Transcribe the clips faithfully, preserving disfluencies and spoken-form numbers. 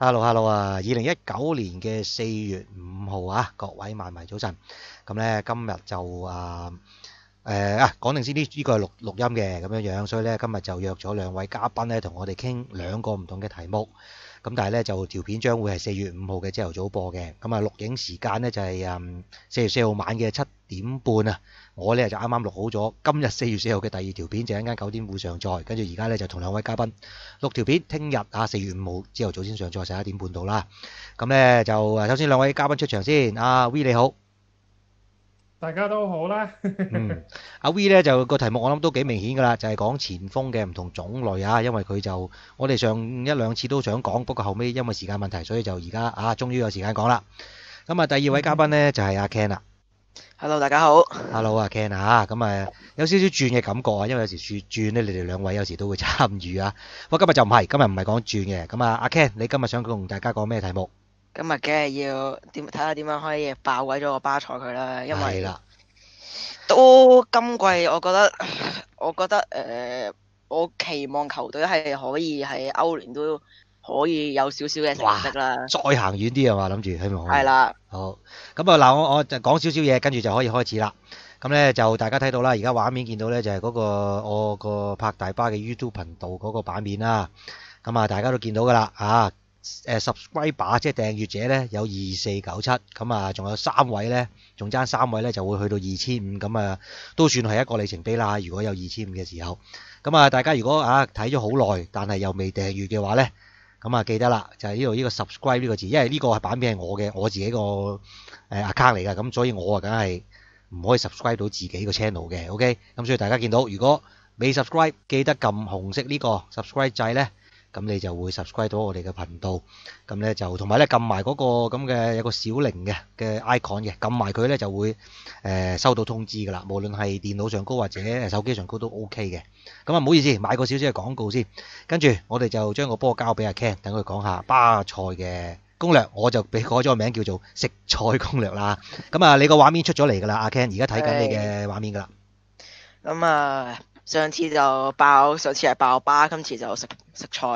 Hello，Hello 啊！二零一九年嘅四月五號啊，各位萬迷早晨。咁咧今日就啊誒啊講定先，呢呢個係錄錄音嘅咁樣樣，所以咧今日就約咗兩位嘉賓咧同我哋傾兩個唔同嘅題目。咁但係咧就條片將會係四月五號嘅朝頭早播嘅。咁啊錄影時間咧就係誒四月四號晚嘅七點半啊。我咧就啱啱錄好咗今日四月四號嘅第二條片，就一陣間九點會上載。跟住而家咧就同兩位嘉賓錄條片，聽日啊四月五號朝頭早先上載，十一點半到啦。咁咧就誒首先兩位嘉賓出場先。阿 V 你好。 大家都好啦。 嗯，阿 V 咧就個題目我諗都幾明顯㗎啦，就係講前鋒嘅唔同種類啊。因為佢就我哋上一兩次都想講，不過後尾因為時間問題，所以就而家啊終於有時間講啦。咁啊第二位嘉賓咧就係阿 Ken 啦。 Hello，大家好。 Hello 啊 Ken 啊，咁啊有少少轉嘅感覺啊，因為有時轉轉咧，你哋兩位有時都會參與啊。不過今日就唔係，今日唔係講轉嘅。咁啊阿 Ken，你今日想同大家講咩題目？ 今日梗係要點睇下點樣可以爆鬼咗個巴塞佢啦，因為係啦， 都今季我覺得，我覺得誒、呃，我期望球隊係可以喺歐聯都可以有少少嘅成績啦。 再行遠啲啊嘛，諗住希望可以。 係啦， 好，咁啊嗱，我我就講少少嘢，跟住就可以開始啦。咁咧就大家睇到啦，而家畫面見到咧就係嗰個我個拍大巴嘅 YouTube 頻道嗰個版面啦。咁啊，大家都見到噶啦啊，誒 subscriber 即係訂閱者咧有二四九七，咁啊仲有三位咧，仲爭三位咧就會去到二千五，咁啊都算係一個里程碑啦。如果有二千五嘅時候，咁啊大家如果啊睇咗好耐，但係又未訂閱嘅話咧，咁啊記得啦，就係呢度呢個 subscribe 呢個字，因為呢個係版面係我嘅我自己個誒 account 嚟㗎，咁所以我啊梗係唔可以 subscribe 到自己個 channel 嘅 ，OK？咁所以大家見到如果未 subscribe，記得撳紅色呢個 subscribe 掣咧，咁你就會 subscribe 到我哋嘅頻道。咁咧就同埋咧撳埋嗰個咁嘅有個小鈴嘅嘅 icon 嘅，撳埋佢咧就會誒收到通知㗎啦。無論係電腦上高或者手機上高都 OK 嘅。咁啊唔好意思，買個少少嘅廣告先，跟住我哋就將個波交俾阿 Ken，等佢講下巴塞嘅攻略，我就俾改咗個名叫做食菜攻略啦。咁啊，你個畫面出咗嚟㗎啦，阿 Ken，而家睇緊你嘅畫面㗎啦。 咁啊上次就爆，上次係爆巴，今次就食食菜。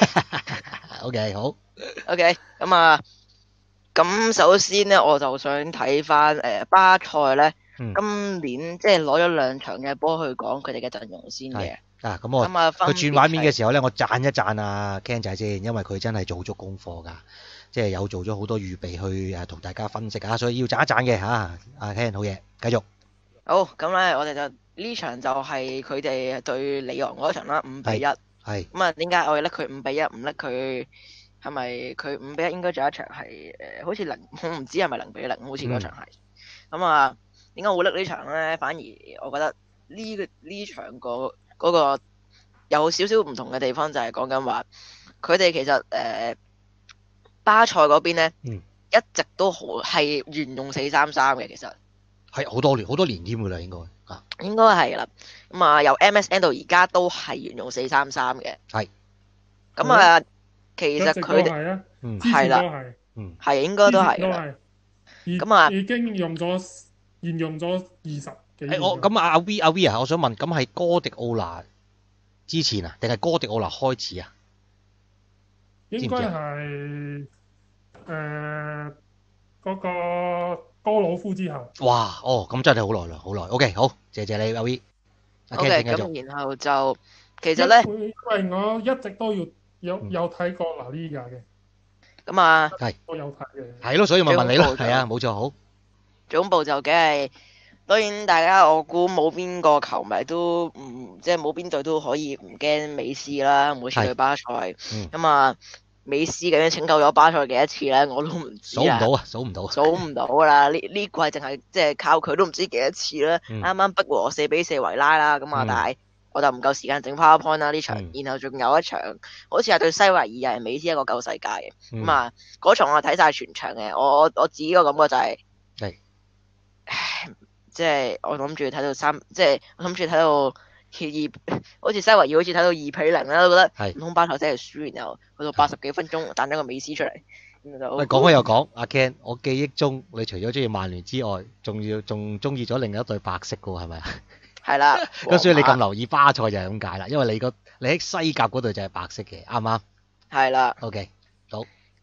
OK，好。 OK，咁啊，咁首先咧，我就想睇翻誒巴塞咧， 嗯今年即係攞咗兩場嘅波去講佢哋嘅陣容先嘅。 啊，咁我咁啊，分佢轉畫面嘅別係時候咧，我讚一讚阿 Ken 仔先，因為佢真係做足功課㗎，即係有做咗好多預備去誒同大家分析啊，所以要讚一讚嘅嚇。阿 Ken 好嘢，繼續。 好，咁咧我哋就呢場就係佢哋對里昂嗰場啦，五比一。 係咁啊，點解我哋拎佢五比一，唔拎佢係咪佢五比一應該仲有一場係誒、呃，好似零，我唔知係咪零比零，好似嗰場係。咁啊，點解我會拎呢場咧？反而我覺得呢個呢場個嗰個有少少唔同嘅地方，就係講緊話佢哋其實誒、呃、巴塞嗰邊咧， 嗯一直都好係沿用四三三嘅，其實係好多年好多年添㗎啦，應該啊應該係啦。咁啊，由 M S N 到而家都係沿用四三三嘅。 係咁啊，其一直都實佢哋係啊， 嗯之前都係， 嗯係應該都係㗎啦。 之前都係，已咁啊已經用咗沿用咗二十幾年誒我㗎。 咁啊阿 V 阿 V 啊，我想問，咁係哥迪奧拿之前啊，定係哥迪奧拿開始啊？知應該唔知啊係誒嗰個哥魯夫之後。 哇，哦，咁真係好耐啦，好耐。OK，好，謝謝你阿 V。阿 OK， Ken 請繼續。 咁然後就其實咧， 因為因為我一直都要有嗯有睇過嗱呢架嘅， 咁啊係我有睇嘅。 係咯，所以咪問你咯。 總部就係啊，冇錯，好。 總部就梗係當然，大家我估冇邊個球迷都唔即係冇邊隊都可以唔驚美斯啦。每次係對巴塞， 嗯咁啊美斯咁樣拯救咗巴塞幾多次咧，我都唔知啊， 數唔到啊，數唔到。 數唔到㗎啦。呢呢季淨係即係靠佢都唔知幾多次啦。 嗯啱啱逼和四比四維拉啦，咁啊嗯但係我就唔夠時間整 PowerPoint 啦呢場， 嗯然後仲有一場好似係對西維爾又係美斯一個救世界嘅， 嗯咁啊嗰場我係睇晒全場嘅，我我我自己個感覺就係、 係唉即係我諗住睇到三，即係我諗住睇到二，好似西維爾好似睇到二比零啦，都覺得係唔通巴塞真係輸，然後去到八十幾分鐘彈咗個美斯出嚟，咁就喂，講開又講，阿 Ken，我記憶中你除咗中意曼聯之外，仲要仲中意咗另一隊白色嘅喎，係咪啊？ 係啦。 咁所以你咁皇馬留意巴塞就係咁解啦，因為你個你喺西甲嗰隊就係白色嘅，啱唔啱係啦。 ？OK，好。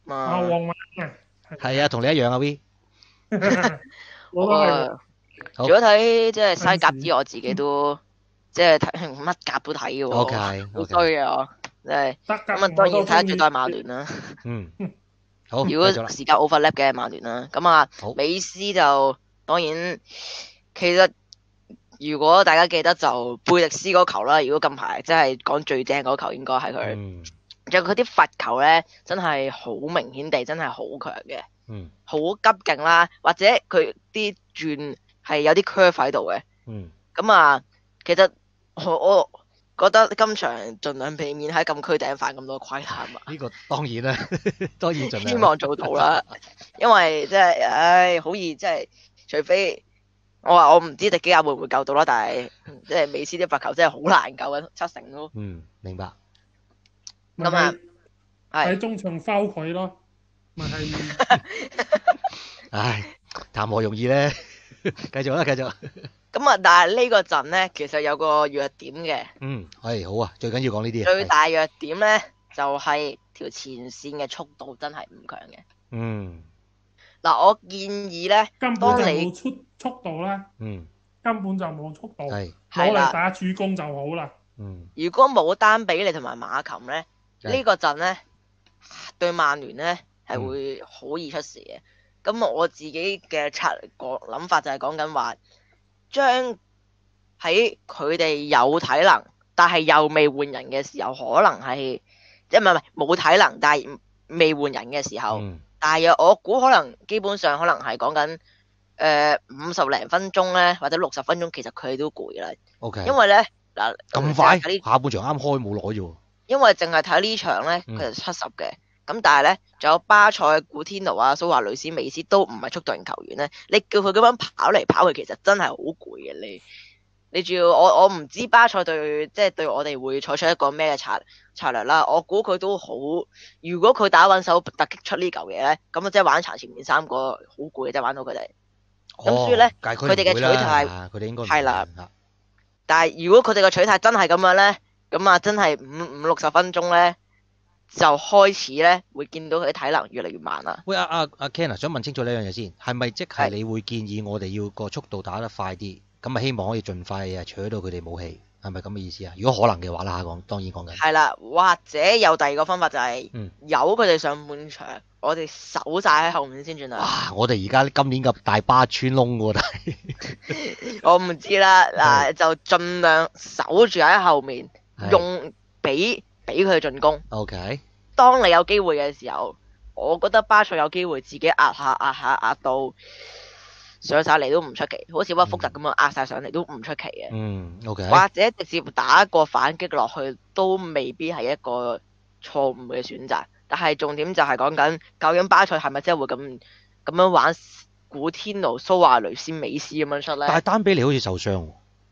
啊， 啊， 皇馬啊， 係啊，同你一樣啊 V。 我都係啊好如果睇即係西甲陣時之外，我自己都即係睇乜甲都睇嘅喎， OK 好 OK。 衰嘅我，真係德甲咁啊！當然我都中意睇得最多係曼聯啦。 嗯，好，繼如果續啦。 時間 overlap 嘅曼聯啦，咁啊好， 美斯就當然其實如果大家記得就貝迪斯嗰球啦，如果近排即係講最正嗰球，應該係佢。 嗯仲有佢啲罰球咧，真係好明顯地真係好強嘅， 嗯好急勁啦，或者佢啲轉係有啲 curve 喺度嘅。 嗯， 咁啊，其實我我覺得今場盡量避免喺禁區頂犯咁多規限啊， 呢個當然啦，當然盡量。 希望做到啦。因為即係，唉，好易即係，除非我話我唔知迪基亞會唔會救到啦，但係即係美斯啲罰球真係好難救嘅，七成都。 嗯，明白。 咪咁啊係喺係中場 foul 佢咯，咪係唉，談何容易咧？繼續啦，繼續。 咁啊，但係呢個陣咧，其實有個弱點嘅， 嗯，係好啊，最緊要講呢啲嘢。係最大弱點咧就係條前線嘅速度真係唔強嘅。 嗯嗱，我建議咧， 根本就當你冇速速度啦， 嗯， 根本就冇速度， 係係啦， 攞嚟打主攻就好啦。 嗯如果冇丹比利同埋馬琴咧， 係呢個陣咧對曼聯咧係嗯會好易出事嘅。咁我自己嘅策略個諗法就係講緊話，將喺佢哋有體能，但係又未換人嘅時候，可能係即係唔係唔係冇體能，但係未換人嘅時候， 嗯大約我估可能基本上可能係講緊誒五十零分鐘咧，或者六十分鐘，其實佢哋都攰啦。 ，OK。 因為咧嗱咁快？ 淨係睇呢下半場啱開冇耐啫喎。 因為淨係睇呢場咧， 嗯佢係七十嘅。咁但係咧，仲有巴塞、古天奴啊、蘇華雷斯、美斯都唔係速度型球員咧。你叫佢咁樣跑嚟跑去，其實真係好攰嘅。你你仲要我我唔知巴塞對即係對我哋會採取一個咩嘅策策略啦。我估佢都好，如果佢打穩手突擊出呢嚿嘢咧，咁啊即係玩殘前面三個好攰嘅，即係玩到佢哋。咁所以咧哦但係佢哋嘅唔會啦取態啊佢哋應該唔係啦會啊但係如果佢哋嘅取態真係咁樣咧，咁啊真係五五六十分鐘咧，就開始咧會見到佢啲體能越嚟越慢啦。 喂，阿阿阿 Ken 啊，想問清楚呢樣嘢先，係咪即係係你會建議我哋要個速度打得快啲，咁啊希望可以盡快啊取到佢哋武器，係咪咁嘅意思啊？如果可能嘅話啦，講當然講緊。 係啦，或者有第二個方法就係、 嗯由佢哋上半場，我哋守晒喺後面先轉啦。 哇！我哋而家今年嘅大巴穿窿喎，但係我唔知啦，嗱就盡量守住喺後面， 係用俾俾佢進攻。 OK。 當你有機會嘅時候，我覺得巴塞有機會自己壓下壓下壓到上晒嚟都唔出奇，好似屈福特咁樣壓晒上嚟都唔出奇嘅。 嗯，OK。 或者直接打一個反擊落去都未必係一個錯誤嘅選擇。但係重點就係講緊究竟巴塞係咪真係會咁咁樣玩古天奴、蘇亞雷斯、美斯咁樣出咧？ 但係丹比利好似受傷喎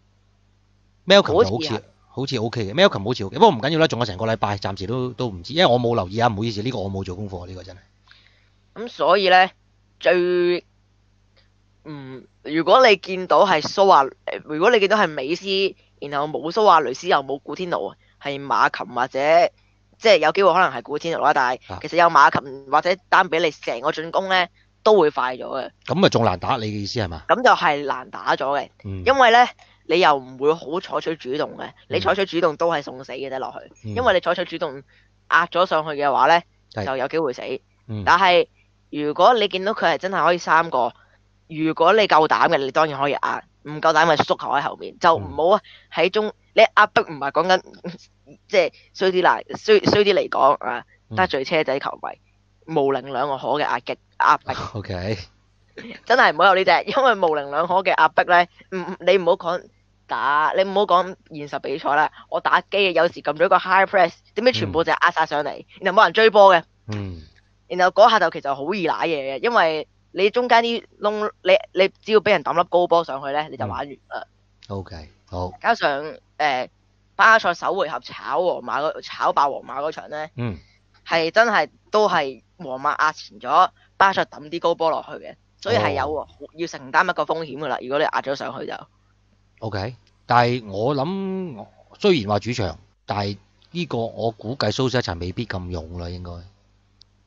，Malcolm 好似係就好似好似 OK 嘅，Malcolm 好似 OK，不過唔緊要啦，仲有成個禮拜，暫時都都唔知，因為我冇留意啊，唔好意思，呢個我冇做功課，呢個真係。 咁所以咧最嗯，如果你見到係蘇亞，呃如果你見到係美斯，然後冇蘇亞雷斯又冇古天奴，係馬琴或者即係有機會可能係古天奴啦，但係啊其實有馬琴或者丹比利成個進攻咧都會快咗嘅。 咁啊仲難打，你嘅意思係嘛？ 咁就係難打咗嘅， 嗯， 因為咧你又唔會好採取主動嘅，你嗯採取主動都係送死嘅啫落去， 嗯因為你採取主動壓咗上去嘅話咧， 係就有機會死。 嗯但係如果你見到佢係真係可以三個，如果你夠膽嘅，你當然可以壓；唔夠膽咪縮球喺後面，就唔好啊喺中你壓迫唔係講緊即係衰啲嚟衰衰啲嚟講啊， 嗯得罪車仔球迷，模棱兩可嘅壓擊壓迫。 OK。 真係唔好有呢隻，因為模棱兩可嘅壓迫咧，唔你唔好講打，你唔好講現實比賽啦。我打機有時撳咗個 high press，點解全部就係壓晒上嚟，然後冇人追波嘅， 嗯然後嗰下就其實好易揦嘢嘅，因為你中間啲窿，你你只要俾人抌粒高波上去咧，你就玩完啦。 ，OK，好， 加上誒、呃巴塞首回合炒皇馬嗰炒爆皇馬嗰場咧， 嗯係真係都係皇馬壓前咗，巴塞抌啲高波落去嘅。所以係有哦要承擔一個風險噶啦，如果你壓咗上去就 ，OK。但係我諗，雖然話主場，但係呢個我估計蘇斯一齊未必咁用啦，應該。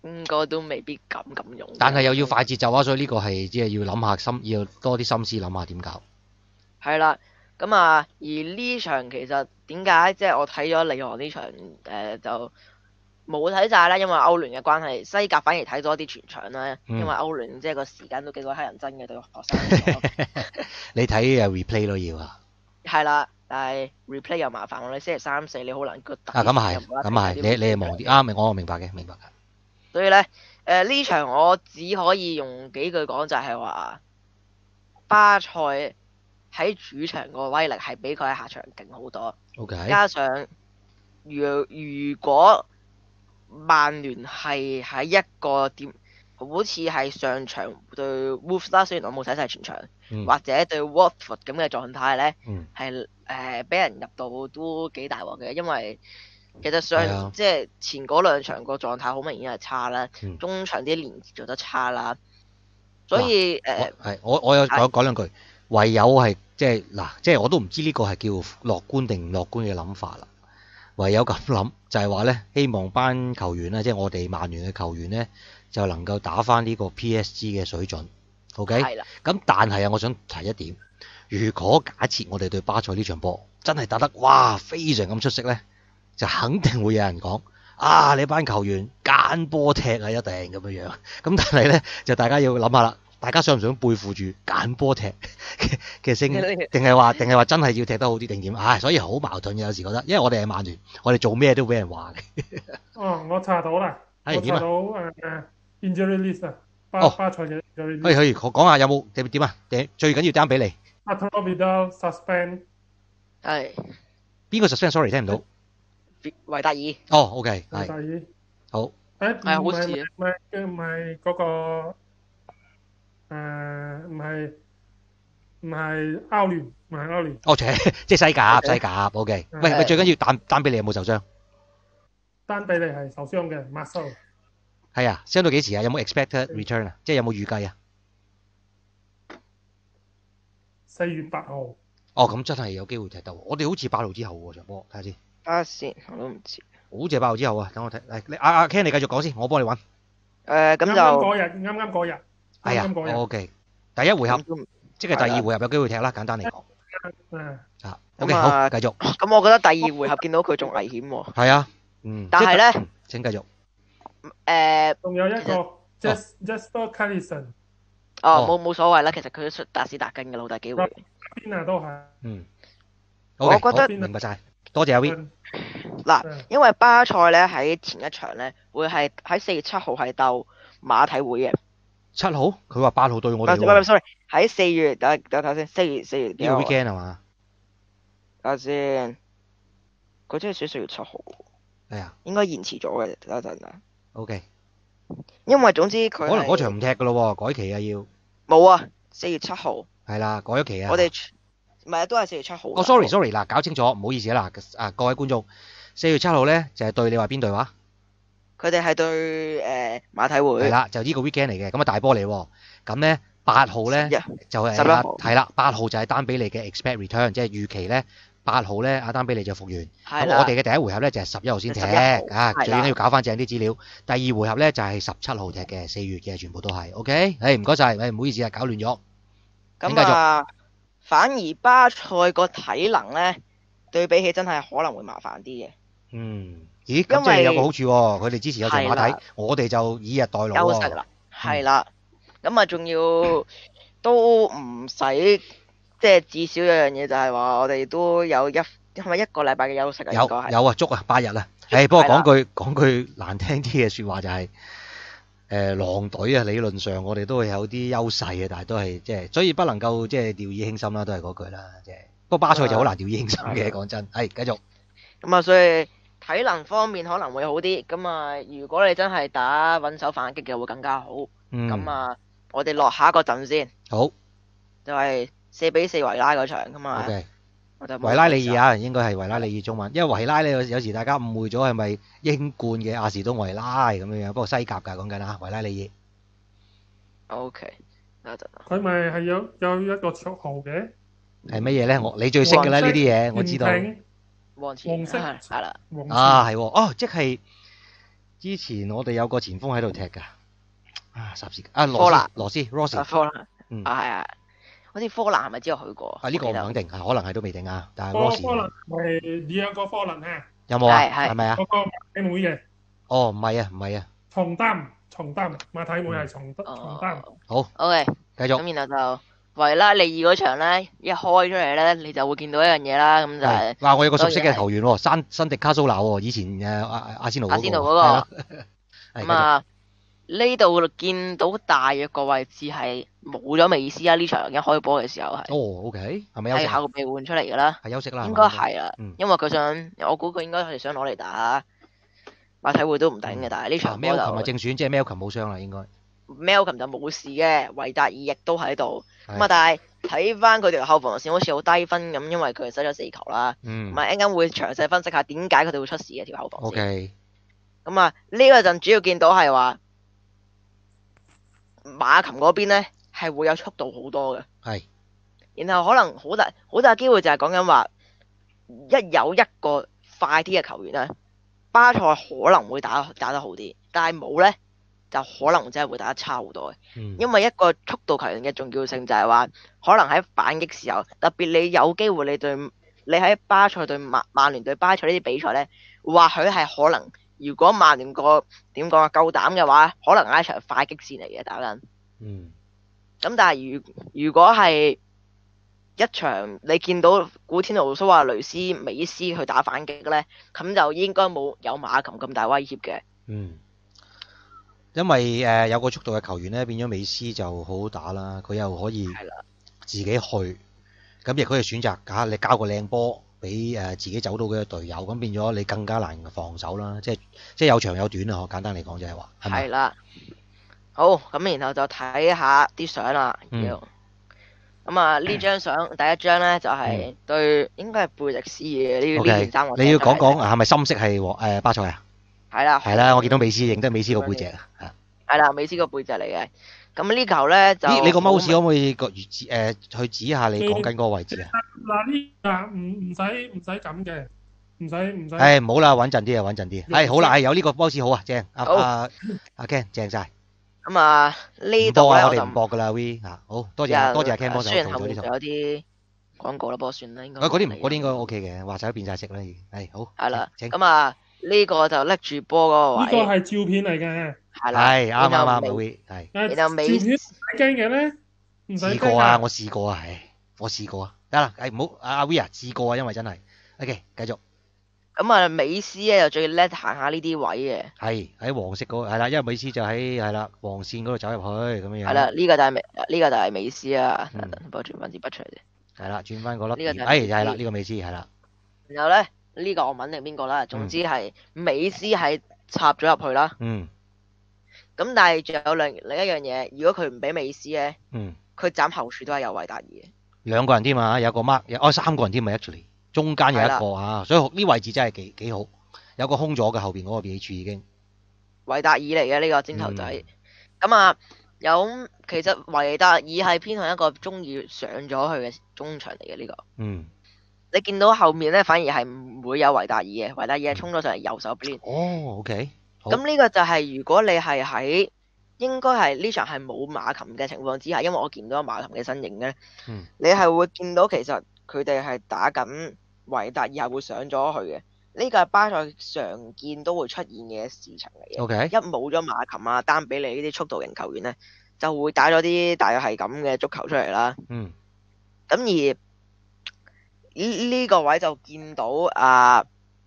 應該都未必敢咁用。 但係又要快節奏啊，所以呢個係即係要諗下心，要多啲心思諗下點搞。 係啦，咁啊，而呢場其實點解即係我睇咗里昂呢場誒、呃、就冇睇晒啦，因為歐聯嘅關係，西甲反而睇咗啲全場啦， 嗯因為歐聯即係個時間都幾鬼乞人憎嘅對學生嚟講。 你睇誒 replay 咯要啊。 係啦，但係 replay 又麻煩喎，你星期三四你好難個啊咁啊係，咁啊係，你你係忙啲啱，我明白嘅，明白嘅。 所以咧，誒、呢場我只可以用幾句講，就係話巴塞喺主場個威力係比佢喺客場勁好多。 OK。 加上如如果曼聯係喺一個點，好似係上場對 Wolves 啦，雖然我冇睇晒全場， 嗯或者對 Watford 咁嘅狀態咧， 嗯係誒俾人入到都幾大鑊嘅，因為其實上、 係啊即係前嗰兩場個狀態好明顯係差啦， 嗯中場啲連接做得差啦，所以誒我係我我有係我講兩句，唯有係即係嗱，即係我都唔知呢個係叫樂觀定唔樂觀嘅諗法啦。唯有咁諗，就係話咧，希望班球員咧，即係我哋曼聯嘅球員咧，就能夠打翻呢個 P S G 嘅水準。OK。 係啦， 咁但係啊，我想提一點，如果假設我哋對巴塞呢場波真係打得哇非常咁出色咧，就肯定會有人講啊，你班球員奸波踢啊，一定咁樣樣。咁但係咧，就大家要諗下啦，大家想唔想背負住奸波踢嘅嘅聲，定係話定係話真係要踢得好啲定點？唉，所以好矛盾嘅，有時覺得，因為我哋係曼聯，我哋做咩都俾人話嘅。 哦，我查到啦， 係點啊？ 我查到誒誒 injury list 啊，巴哦巴塞嘅 injury 可以 list。 可以，我講下有冇點點啊？點最緊要單俾你， 阿托比到 suspend， 係邊個 suspend？sorry 聽唔到。 維達爾哦，OK，係第二好。 誒唔係好似係唔係唔係嗰個誒唔係唔係歐聯唔係歐聯， 哦，切，即係西甲， OK 西甲，OK。 嗯喂喂， 係最緊要單單俾你有冇受傷？ 丹比利係受傷嘅 muscle， 係啊，傷到幾時啊？有冇 expected return 啊？即係有冇預計啊？ 四月八號。 哦，咁真係有機會踢到喎。我哋好似八號之後喎場波，睇下先。 睇下先，我都唔知。 好似係八號之後啊，等我睇。嚟，你阿阿 Ken 你繼續講先，我幫你揾。 誒咁就啱啱嗰日，啱啱嗰日， 係啊啱啱嗰日， ，OK。第一回合咁都唔即係第二回合有機會踢啦，簡單嚟講。 嗯， 啊，OK， 咁好， 啊繼續。 咁，我覺得第二回合見到佢仲危險喎。 係啊，嗯。 但係咧即嗯請繼續。 誒， 仲有一其個 Jas Jasper Callison， 哦冇冇所謂啦，其實佢都出達斯達根嘅老大機會。 邊啊都係。 嗯。 我 OK， 覺得好明白晒，多謝阿 V。 嗯嗱嗯， 因為巴塞咧喺前一場咧會係喺四月七號係鬥馬體會嘅。 七號，佢話八號對我哋唔係唔係喎。 ，sorry，喺四月等等睇先，四月四月幾呢個號啊？ weekend 係嘛？ 等下先，佢真係寫四月七號， 係啊應該延遲咗嘅。等一陣啊， ，OK。 因為總之佢可能嗰係場唔踢噶咯喎，改期啊要。 冇啊，四月七號， 係啦，改咗期啊。 我哋唔係都係四月七號。 哦，sorry sorry，嗱，搞清楚，唔好意思啊，嗱，啊各位觀眾，四月七號咧就係對你話邊隊話？ 佢哋係對誒馬體會。 係啦，就呢個 weekend 嚟嘅，咁啊大波嚟喎。咁咧八號咧一就係十一號係啦，八號就係丹比利嘅 expect return，即係預期咧八號咧阿丹比利就復原。咁係啦我哋嘅第一回合咧就係十一號先踢， 十一號啊係啦最緊要搞翻正啲資料。第二回合咧就係十七號踢嘅，四月嘅全部都係 OK。誒唔該晒，誒唔好意思啊，搞亂咗。請繼咁啊，反而巴塞個體能咧對比起真係可能會麻煩啲嘅。 嗯，咦咁因為即係有個好處喎，佢哋之前有場馬係睇，我哋就以逸待勞喎。 休息啦，係啦，咁啊仲要都唔使，即係至少有樣嘢就係話我哋都有一係咪一個禮拜嘅休息啊？應該係有有啊，足啊，八日啊。誒，不過係啦講句講句難聽啲嘅説話就係、誒、狼隊啊，理論上我哋都會有啲優勢嘅，但係都係即係，所以不能夠即係掉以輕心啦，都係嗰句啦，即係。不過巴塞就好難掉以輕心嘅，講真。係繼續。 咁啊，所以體能方面可能會好啲。咁啊，如果你真係打穩手反擊嘅會更加好。 嗯。 咁啊，我哋落下一個陣先， 好就係四比四維拉嗰場咁啊。 ，OK。 我就冇維拉利爾啊，應該係維拉利爾中文，因為維拉咧有有時大家誤會咗係咪英冠嘅亞士東維拉咁樣樣，不過西甲㗎講緊啊，維拉利爾 O K，等一陣啊。 佢咪係有有一個綽號嘅， 係乜嘢咧？我你最識㗎啦呢啲嘢，我知道。 黃前黃色係啦， 黃啊，係喎，哦，即係之前我哋有個前鋒喺度踢㗎，啊霎時啊科羅斯蘭羅斯啊 Rossi， 科蘭嗯啊係啊，好似科蘭係咪之後去過？ 啊呢個我記得唔肯定，啊可能係都未定啊，但係科 Rossi 科倫係兩個科倫啊， 有冇啊？ 係係係咪啊？ 嗰個馬體會嘅哦唔係啊唔係啊， 重擔重擔，馬體會係重德重擔。 哦好 ，OK， 繼續咁然後就維拉利爾嗰場咧，一開出嚟咧，你就會見到一樣嘢啦，咁就係係哇！我有個熟悉當然係嘅球員喎，山新迪卡蘇拿喎，以前誒阿阿仙奴嗰個阿仙奴嗰個喎係咯，係繼續咁啊。呢度見到大約個位置係冇咗美斯啊！呢場一開波嘅時候係哦 OK 係咪休息啊？ 係後備換出嚟㗎啦， 係休息啦， 應係嘛該係啦， 嗯因為佢想，我估佢應該係想攞嚟打馬體會都唔頂嘅， 嗯但係呢啊場波 Malcolm 係就正選，即係 Malcolm 冇傷啦應該。 Malcolm 就冇事嘅，維達爾亦都喺度，咁啊係但係睇翻佢條後防線好似好低分咁，因為佢係失咗四球啦， 嗯咁啊一陣間會詳細分析下點解佢哋會出事嘅條後防線。 OK 咁啊呢個陣主要見到係話馬琴嗰邊咧係會有速度好多嘅。 係然後可能好大好大機會就係講緊話，一有一個快啲嘅球員咧，巴塞可能會打打得好啲，但係冇咧就可能真係會打得差好多嘅。 嗯因為一個速度球員嘅重要性就係話，可能喺反擊時候，特別你有機會你對你喺巴塞對曼曼聯對巴塞呢啲比賽咧，或許係可能，如果曼聯個點講啊夠膽嘅話，可能係一場快擊戰嚟嘅打緊。 嗯咁但係如如果係一場你見到古天奴、蘇亞雷斯、美斯去打反擊咧，咁就應該冇有馬琴咁大威脅嘅。 嗯，因為誒、呃有個速度嘅球員咧，變咗美斯就好好打啦，佢又可以係啦自己去，咁亦可以選擇嚇你交個靚波俾誒自己走到嘅隊友，咁變咗你更加難防守啦，即係即係有長有短啊！簡單嚟講就係話，係咪係？啦，好咁，然後就睇下啲相啦。 嗯要咁啊，呢張相第一張咧就係對應該係貝迪斯嘅呢呢 OK， 件衫。我你要講講係啊，係咪深色係黃誒巴塞啊？ 係啦， 係啦，我見到美斯認得美斯個背脊啊。係係啦，美斯個背脊嚟嘅。咁呢球咧就咦，你個好 mouse 可唔可以個指誒去指下你講緊嗰個位置啊？ 嗱呢嗱唔唔使唔使咁嘅，唔使唔使。 誒唔好啦，穩陣啲啊，穩陣啲。係好啦，係有呢個 mouse 好啊，正。阿好阿阿 Ken 正晒。 咁啊呢唔播啊，我哋度咧我就唔播噶啦，V 嚇。好多謝多謝阿 Ken 幫手雖然後做咗呢套。 面就有啲廣告啦，不過算啦，應該啊嗰啲唔冇理嗰啲應該 OK 嘅，話晒都變晒色啦已經。係好。 係啦， 請。 咁啊呢個就拎住波嗰個呢個位， 係照片嚟嘅， 係啦， 係啱啱啱啊然後美 ，V 係。 誒然後美照片唔使驚嘅咧，唔使驚試過啊，我試過啊，係我試過啊。得啦，誒唔好阿阿 V 啊，試過啊，因為真係。OK，繼續。 咁啊美斯咧就最叻行下呢啲位嘅， 係喺黃色嗰個係啦，因為美斯就喺係啦黃線嗰度走入去咁樣樣。 係啦，呢個就係美呢個就係美斯啊， 嗯等我轉翻支筆出嚟先。 係啦，轉翻嗰粒點， 呢個就係美斯哎就係啦，呢個美斯係啦。 然後咧呢個我唔肯定邊個啦，總之係美斯係插咗入去啦。 嗯咁但係仲有另另一樣嘢，如果佢唔俾美斯咧， 嗯， 佢斬後處都係有維達爾嘅。 兩個人添啊，有個 mark，有哦三個人添啊，actually，中間有一個啊，所以呢位置真係幾幾好，有個空咗嘅後邊嗰個 B H 已經。 維達爾嚟嘅呢個尖頭仔。 嗯咁啊、有其實維達爾係偏向一個中意上咗去嘅中場嚟嘅呢個。 嗯， 你見到後面咧，反而係唔會有維達爾嘅，維達爾係衝咗上嚟右手邊。 哦，OK，好咁呢個就係如果你係喺應該係呢場係冇馬琴嘅情況之下，因為我見到馬琴嘅身影咧， 嗯你係會見到其實佢哋係打緊維達爾係會上咗去嘅。呢個係巴塞常見都會出現嘅事情嚟嘅。 OK， 一冇咗馬琴啊、丹比利呢啲速度型球員咧，就會打咗啲大約係咁嘅足球出嚟啦。 嗯咁而呢呢個位就見到啊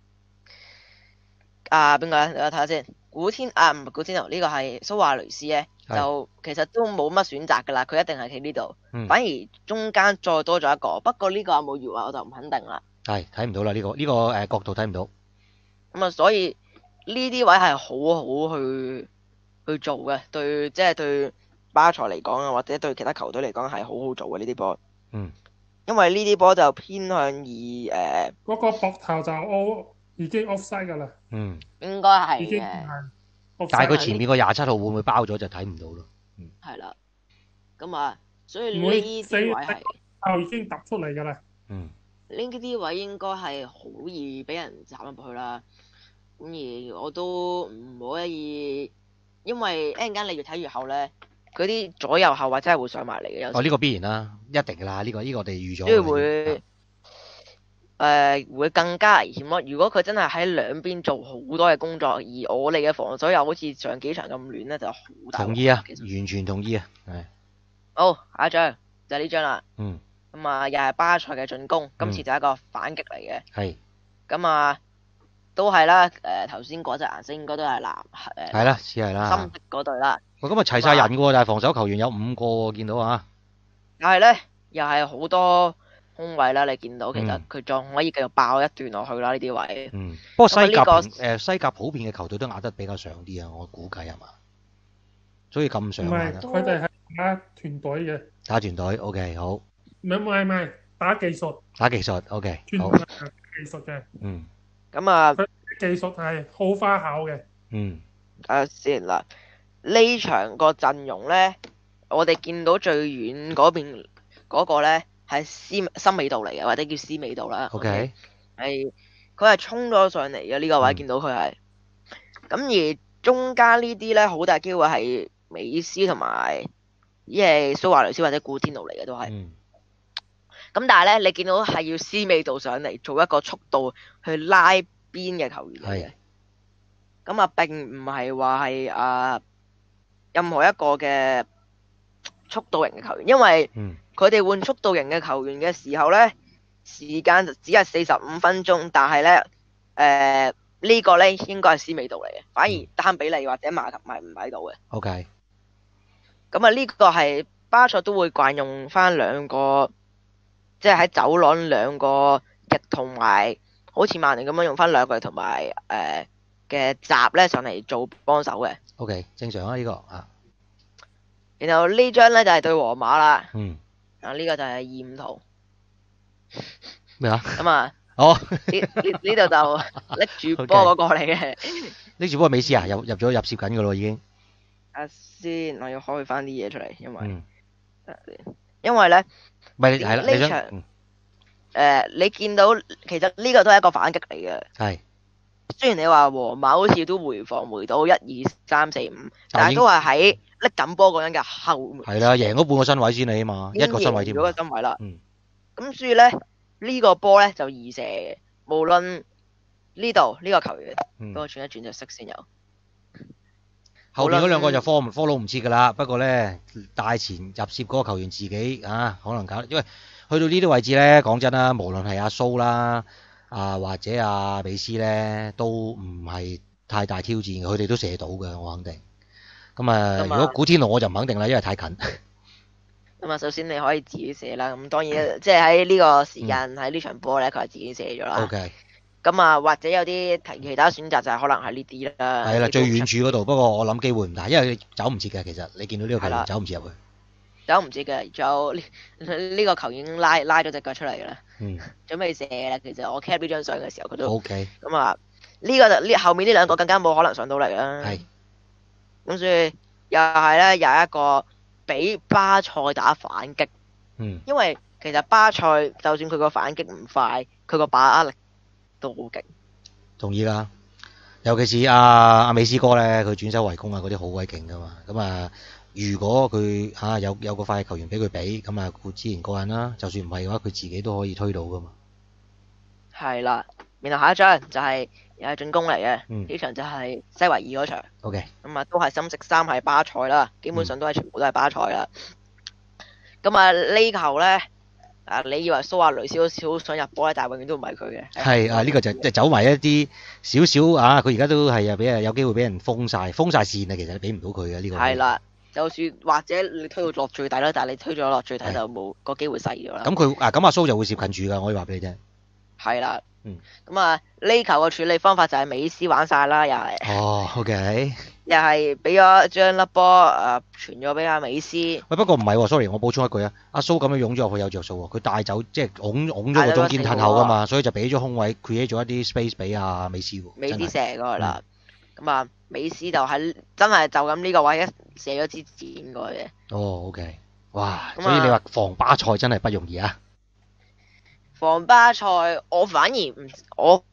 啊邊個咧？你睇下先，古天啊唔係古天奴，呢個係蘇亞雷斯咧， 係就其實都冇乜選擇㗎啦，佢一定係企呢度， 嗯， 反而中間再多咗一個，不過呢個有冇越位我就唔肯定啦。 係睇唔到啦呢個呢個誒角度睇唔到。 咁啊，所以呢啲位係好好去去做嘅，對即係對巴塞嚟講啊，或者對其他球隊嚟講係好好做嘅呢啲波。 嗯， 因為呢啲波就偏向以誒、呃， 嗰個膊頭就 O 已經 offside 㗎啦， 嗯， 應該係已經嘅， 係 offside 但係佢前面個廿七號會唔會包咗就睇唔到咯。 係啦。咁啊，所以呢唔會啲死位係就已經突出嚟㗎啦。 嗯呢啲位應該係好易俾人斬入去啦。 咁而我都唔可以，因為一陣間你越睇越後咧，佢啲左右後衞真係會上埋嚟嘅，有時哦呢個必然啦，一定㗎啦，呢個呢個我哋預咗所以㗎啦已經會誒、呃、會更加危險咯。如果佢真係喺兩邊做好多嘅工作，而我哋嘅防守又好似上幾場咁亂咧，就好大鑊同意啊， 其實完全同意啊，係， 好，下一張就係呢張啦。 嗯， 咁啊，又係巴塞嘅進攻，今次就係一個反擊嚟嘅。 係， 咁啊，都係啦。誒頭先嗰隻顏色應該都係藍誒係啦，似係啦深色嗰隊啦。 喂，咁啊齊晒人㗎喎，但係防守球員有五個喎，見到啊， 但係咧，又係好多空位啦。你見到其實嗯佢仲可以繼續爆一段落去啦。呢啲位嗯，不過西甲咁啊呢個平誒西甲普遍嘅球隊都壓得比較上啲啊，我估計係嘛，所以咁唔係上下都佢哋係打團隊嘅， 打團隊，OK 好， 唔係唔係唔係打技術， 打技術，OK 好， 團隊係打技術嘅， 嗯咁啊， 技術係好花巧嘅。 嗯睇下先啦。呢場個陣容咧，我哋見到最遠嗰邊嗰個咧係斯森美度嚟嘅，或者叫斯美度啦。 ，OK， 係佢係衝咗上嚟嘅呢個位， 嗯見到佢係。咁而中間呢啲咧，好大機會係美斯同埋，依係蘇亞雷斯或者古天奴嚟嘅都係。 嗯咁但係咧，你見到係要斯美度上嚟做一個速度去拉邊嘅球員嚟嘅。咁啊，並唔係話係啊任何一個嘅速度型嘅球員，因為嗯佢哋換速度型嘅球員嘅時候咧，時間就只係四十五分鐘，但係咧誒呢個咧應該係斯美度嚟嘅，反而丹比利或者馬特係唔喺度嘅。 ，OK， 咁啊，呢個係巴塞都會慣用翻兩個，即係喺走廊兩個翼同埋，好似曼聯咁樣用翻兩個翼同埋誒嘅閘咧上嚟做幫手嘅。 OK，正常啊呢個啊， 然後呢張咧就係對皇馬啦， 嗯， 啊呢個就係驗圖咩啊？ 咁啊， 哦， 呢呢呢度就拎住波嗰個嚟嘅。 呢住波美斯啊，入入咗入攝緊㗎咯已經， 啊先，我要開翻啲嘢出嚟，因為嗯， 因為咧唔係係啦，你想呢場嗯誒你見到其實呢個都係一個反擊嚟嘅。 係， 雖然你話皇馬好似都回防回到一二三四五，但係都係喺拎緊波嗰陣嘅後面， 係啦，贏咗半個身位先你起碼，一個身位添， 咗個身位啦。 嗯咁所以咧呢個波咧就易射嘅，無論呢度呢個球員， 嗯俾我轉一轉就識先有。 後邊嗰兩個就 follow follow 唔切㗎啦，不過咧大前入攝嗰個球員自己啊，可能搞，因為去到呢啲位置咧，講真啦，無論係阿蘇啦，啊或者阿美斯咧，都唔係太大挑戰嘅，佢哋都射到嘅，我肯定。咁啊， 咁啊如果古天奴我就唔肯定啦，因為太近。 咁啊，首先你可以自己射啦，咁當然即係喺呢個時間喺呢場波咧，佢係自己射咗啦。 OK， 咁啊，或者有啲其其他選擇就係可能係呢啲啦。 係啦，最你都遠處嗰度，不過我諗機會唔大，因為佢走唔切嘅。其實你見到呢個球係啦員走唔切入去。 走唔切嘅，仲有呢呢個球已經拉拉咗隻腳出嚟嘅啦， 嗯準備射啦。其實我 cap 呢張相嘅時候佢都 ，OK， 咁啊，呢個就呢後面呢兩個更加冇可能上到嚟啦。 係咁所以又係咧，有一個俾巴塞打反擊， 嗯因為其實巴塞就算佢個反擊唔快，佢個把握力都好勁。 同意㗎。尤其是阿阿美斯哥咧，佢轉手為攻啊，嗰啲好鬼勁㗎嘛。咁啊，如果佢嚇、啊、有有個快嘅球員俾佢俾，咁啊固之然過癮啦。就算唔係嘅話，佢自己都可以推到㗎嘛。 係啦，然後下一張就係又係進攻嚟嘅， 嗯呢場就係西維爾嗰場。 OK， 咁啊，都係深色衫係巴塞啦，基本上都係全部都係巴塞啦。咁啊呢球咧，啊你以為蘇亞雷斯好似好想入波咧，但係永遠都唔係佢嘅。 係啊，呢、個就即係走埋一啲少少啊，佢而家都係啊，俾人有機會俾人封晒，封晒線啊，其實你俾唔到佢嘅呢個。 係啦，就算或者你推到落最底啦，但係你推咗落最底就冇個機會細咗啦。 咁佢啊，咁阿蘇就會攝近住㗎，我可以話俾你聽。 係啦， 嗯咁啊呢球嘅處理方法就係美斯玩晒啦，又係哦，OK。 又係俾咗將粒波誒傳咗俾阿美斯， 喂，不過唔係喎，sorry，我補充一句啊，阿蘇咁樣湧咗入去有着數喎，佢帶走即係擁擁咗個中堅褪後㗎嘛，所以就俾咗空位 create 咗一啲 space 俾阿美斯喎。 美斯真係射過去啦。咁啊美斯就喺真係就咁呢個位一射咗支箭過去嘅。 哦，OK，哇！ 咁啊所以你話防巴塞真係不容易啊。 防巴塞我反而唔我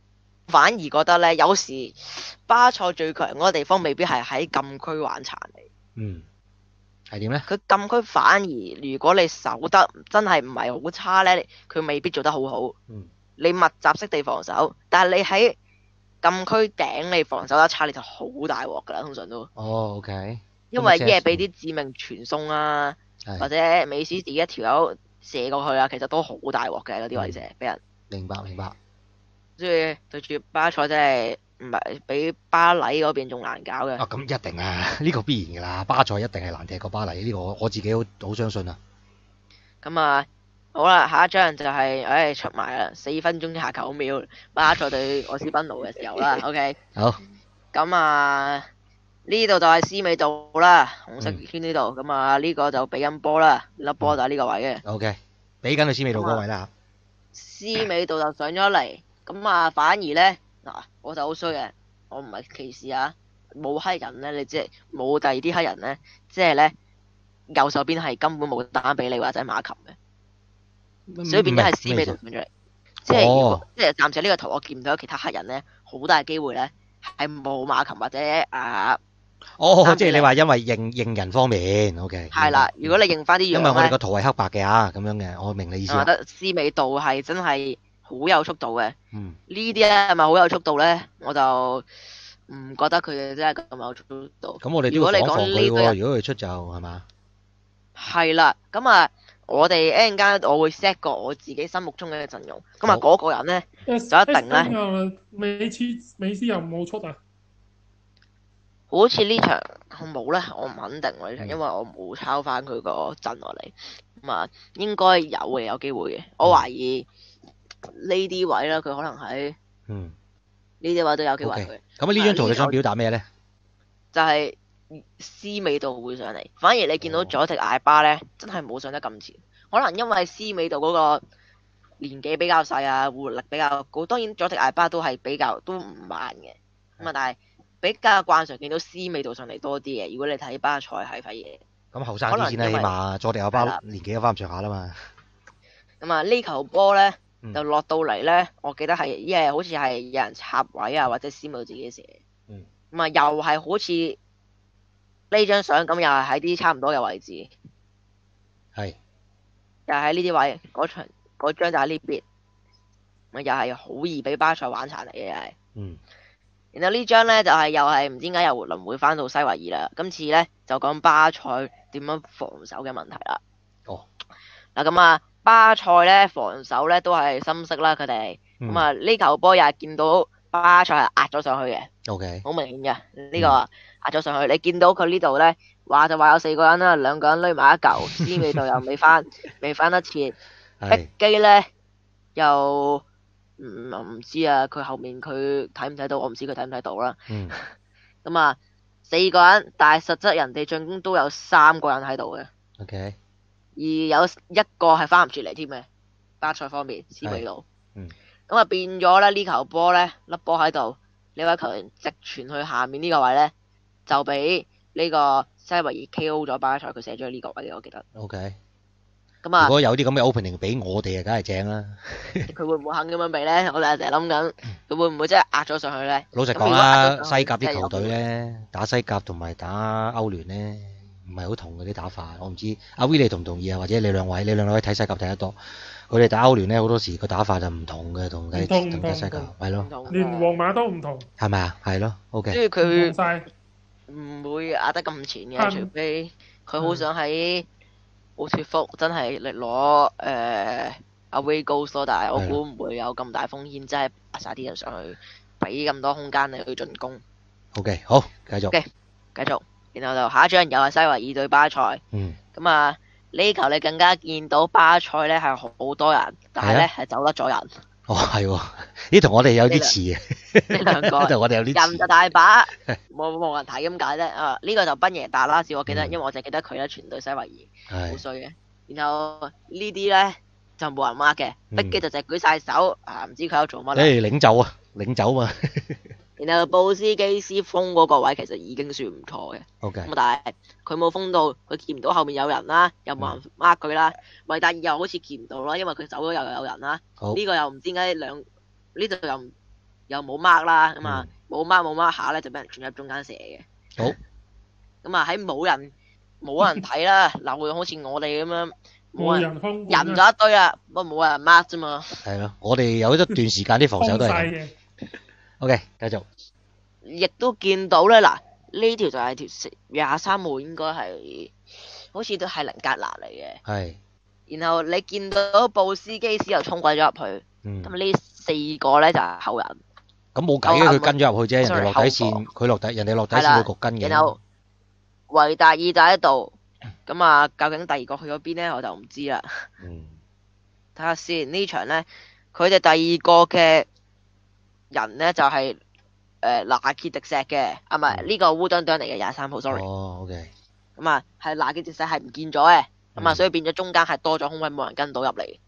反而覺得咧，有時巴塞最強嗰個地方未必係喺禁區玩殘你。 嗯，係點咧？ 佢禁區反而如果你守得真係唔係好差咧，佢未必做得好好。 嗯， 你密集式地防守，但係你喺禁區頂你防守得差，你就好大鑊㗎啦，通常都。 哦，OK。 因為一係俾啲致命傳送啊， 係或者美斯自己一條友射過去啊，其實都好大鑊嘅嗰啲位置俾人。 明白明白。 所以對住巴塞真係唔係比巴黎嗰邊仲難搞嘅。 啊，咁一定啊，呢個必然㗎啦，巴塞一定係難踢過巴黎，呢個我我自己好好相信啊。 咁啊，好啦，下一張就係、唉出埋啦，四分鐘下九秒，巴塞對愛斯賓奴嘅時候啦。OK， 好， 咁啊呢度就係斯美度啦，紅色嗯圈呢度，咁啊呢個就俾緊波啦，粒波就喺呢個位嘅。 OK，俾緊佢斯美度嗰位啦斯美度就上咗嚟，咁啊反而咧嗱，我就好衰嘅，我唔係歧視啊，冇黑人咧，你即係冇第二啲黑人咧，即係咧右手邊係根本冇打俾你或者馬琴嘅， 嚇。 所以變咗係斯美度咩上咗嚟，即係如果哦即係暫時呢個圖我見唔到其他黑人咧，好大機會咧係冇馬琴或者啊哦， 啱嘅即係你話因為認認人方面，OK。 係啦，如果你認翻啲樣因為我哋咧， 個圖係黑白嘅啊，咁樣嘅，我明你意思啦。 我覺得斯美度係真係好有速度嘅。 嗯， 呢啲咧係咪好有速度咧？我就唔覺得佢哋真係咁有速度。 咁我哋都如果你要防防佢喎， 講呢堆人如果佢出就係嘛？ 係啦，咁啊，我哋一陣間我會 set 個我自己心目中嘅陣容。咁啊， 好嗰個人咧就一定咧， 咧。美斯美斯又冇出啊？ 好似呢場冇咧，我唔肯定喎呢場， 嗯因為我冇抄翻佢個陣落嚟。咁啊，應該有嘅，有機會嘅。我懷疑呢啲位啦，佢可能喺嗯呢啲位都有機會 ，OK。 佢。 咁啊呢張圖啊呢你想表達咩咧？ 就係斯美度會上嚟，反而你見到哦佐迪艾巴咧，真係冇上得咁前。可能因為斯美度嗰個年紀比較細啊，活力比較高。當然佐迪艾巴都係比較都唔慢嘅，咁啊，但係比較慣常見到斯美度上嚟多啲嘅。如果你睇巴塞係反而咁後生啲先啦，起可能因為碼佐迪亞係啦巴年紀都翻咁上下啦嘛。 咁啊，呢球波咧嗯就落到嚟咧，我記得係一係好似係有人插位啊，或者斯美度自己射。 嗯咁啊，又係好似呢張相咁，又係喺啲差唔多嘅位置。 係又喺呢啲位，嗰場嗰張就喺呢邊，咪又係好易俾巴塞玩殘嚟嘅又係。 嗯然後呢張咧就係、又係唔知點解又輪迴翻到西維爾啦。今次咧就講巴塞點樣防守嘅問題啦。 哦。 嗱咁啊，巴塞咧防守咧都係深色啦，佢哋嗯咁啊呢球波又係見到巴塞係壓咗上去嘅， ，OK。 好明顯嘅呢、個壓咗上去。你見到佢呢度咧話就話有四個人啦，兩個人攏埋一嚿，斯美度又未翻，未翻得切。 係逼機咧又唔唔知啊，佢後面佢睇唔睇到，我唔知佢睇唔睇到啦。 嗯咁啊，四個人，但係實質人哋進攻都有三個人喺度嘅， ，OK。 而有一個係翻唔住嚟添嘅。巴塞方面，斯美度。 嗯咁啊變咗咧呢球波咧粒波喺度，呢位球員直傳去下面呢個位咧，就俾呢個西維爾 K O 咗巴塞，佢射咗呢個位嘅，我記得。 OK。 咁啊。 如果有啲咁嘅 opening 俾我哋啊，梗係正啦。 佢會唔會肯咁樣俾咧？我哋成日諗緊，佢會唔會真係壓咗上去咧？ 老實講咁如果壓啦， 咗上去西甲啲球隊真係有咧，打西甲同埋打歐聯咧，唔係好同嗰啲打法。我唔知阿 V 你同唔同意啊？或者你兩位，你兩位睇西甲睇得多，佢哋打歐聯咧好多時個打法就唔同嘅，同佢唔同同睇西甲唔同係咯唔，同連皇馬都唔同， 係咪啊？係咯，OK。 跟住佢唔同晒。 唔會壓得咁前嘅， 嗯除非佢好想喺奧脱福真係嚟攞誒 away goals 咯，但係我估唔會有咁大風險，真係壓晒啲人上去，俾咁多空間你去進攻。 OK，好，繼續。 OK 繼續，然後就下一張又係西維爾對巴塞， 嗯， 咁啊呢球你更加見到巴塞咧係好多人，但係咧係走甩咗人， 哦係喎，呢同我哋有啲似嘅， 呢兩個呢同我哋有啲似人就。大把，冇冇人睇咁解啫。啊呢、個就賓耶達啦，只我記得， 嗯因為我淨係記得佢咧全隊西維爾。好係， 衰嘅。然後呢啲咧就冇人 mark 嘅， 嗯逼機就淨係舉晒手，啊唔知佢喺度做乜咧。 誒領袖啊，領袖嘛。 然後布斯基斯封嗰個位其實已經算唔錯嘅， OK， 咁但係佢冇封到，佢見唔到後面有人啦，又冇人 mark 佢啦。維達爾又好似見唔到啦，因為佢走咗又有人啦。 好呢、個又唔知點解兩呢度又唔又冇 mark 啦，咁啊嗯冇 mark 冇 mark 下咧就俾人轉入中間射嘅。 好， 咁啊喺冇人冇人睇啦，流到好似我哋咁樣冇冇人人空管人啊， 就一堆啦，不過冇人 mark 啫嘛。 係咯，我哋有一段時間啲防守空都係咁。 晒嘅， OK，繼續。 亦都見到咧，嗱呢條就係條廿三號，應該係好似都係林格拿嚟嘅。 係， 然後你見到布斯基斯又衝鬼咗入去， 嗯， 咁呢四個咧就係後人。 咁冇計嘅， 後佢跟咗入去啫，人哋 sorry， 落底後線，佢落底，人哋落底係啦線會焗跟嘅。 然後維達爾就喺度，咁啊究竟第二個去咗邊咧，我就唔知啦。 嗯， 睇下先呢場咧，佢哋第二個嘅人咧就係誒拿傑迪石嘅，啊唔係嗯呢個烏當當嚟嘅廿三號，sorry。 哦，OK， 咁啊係拿傑迪石係唔見咗嘅，咁啊嗯所以變咗中間係多咗空位，冇人跟到入嚟。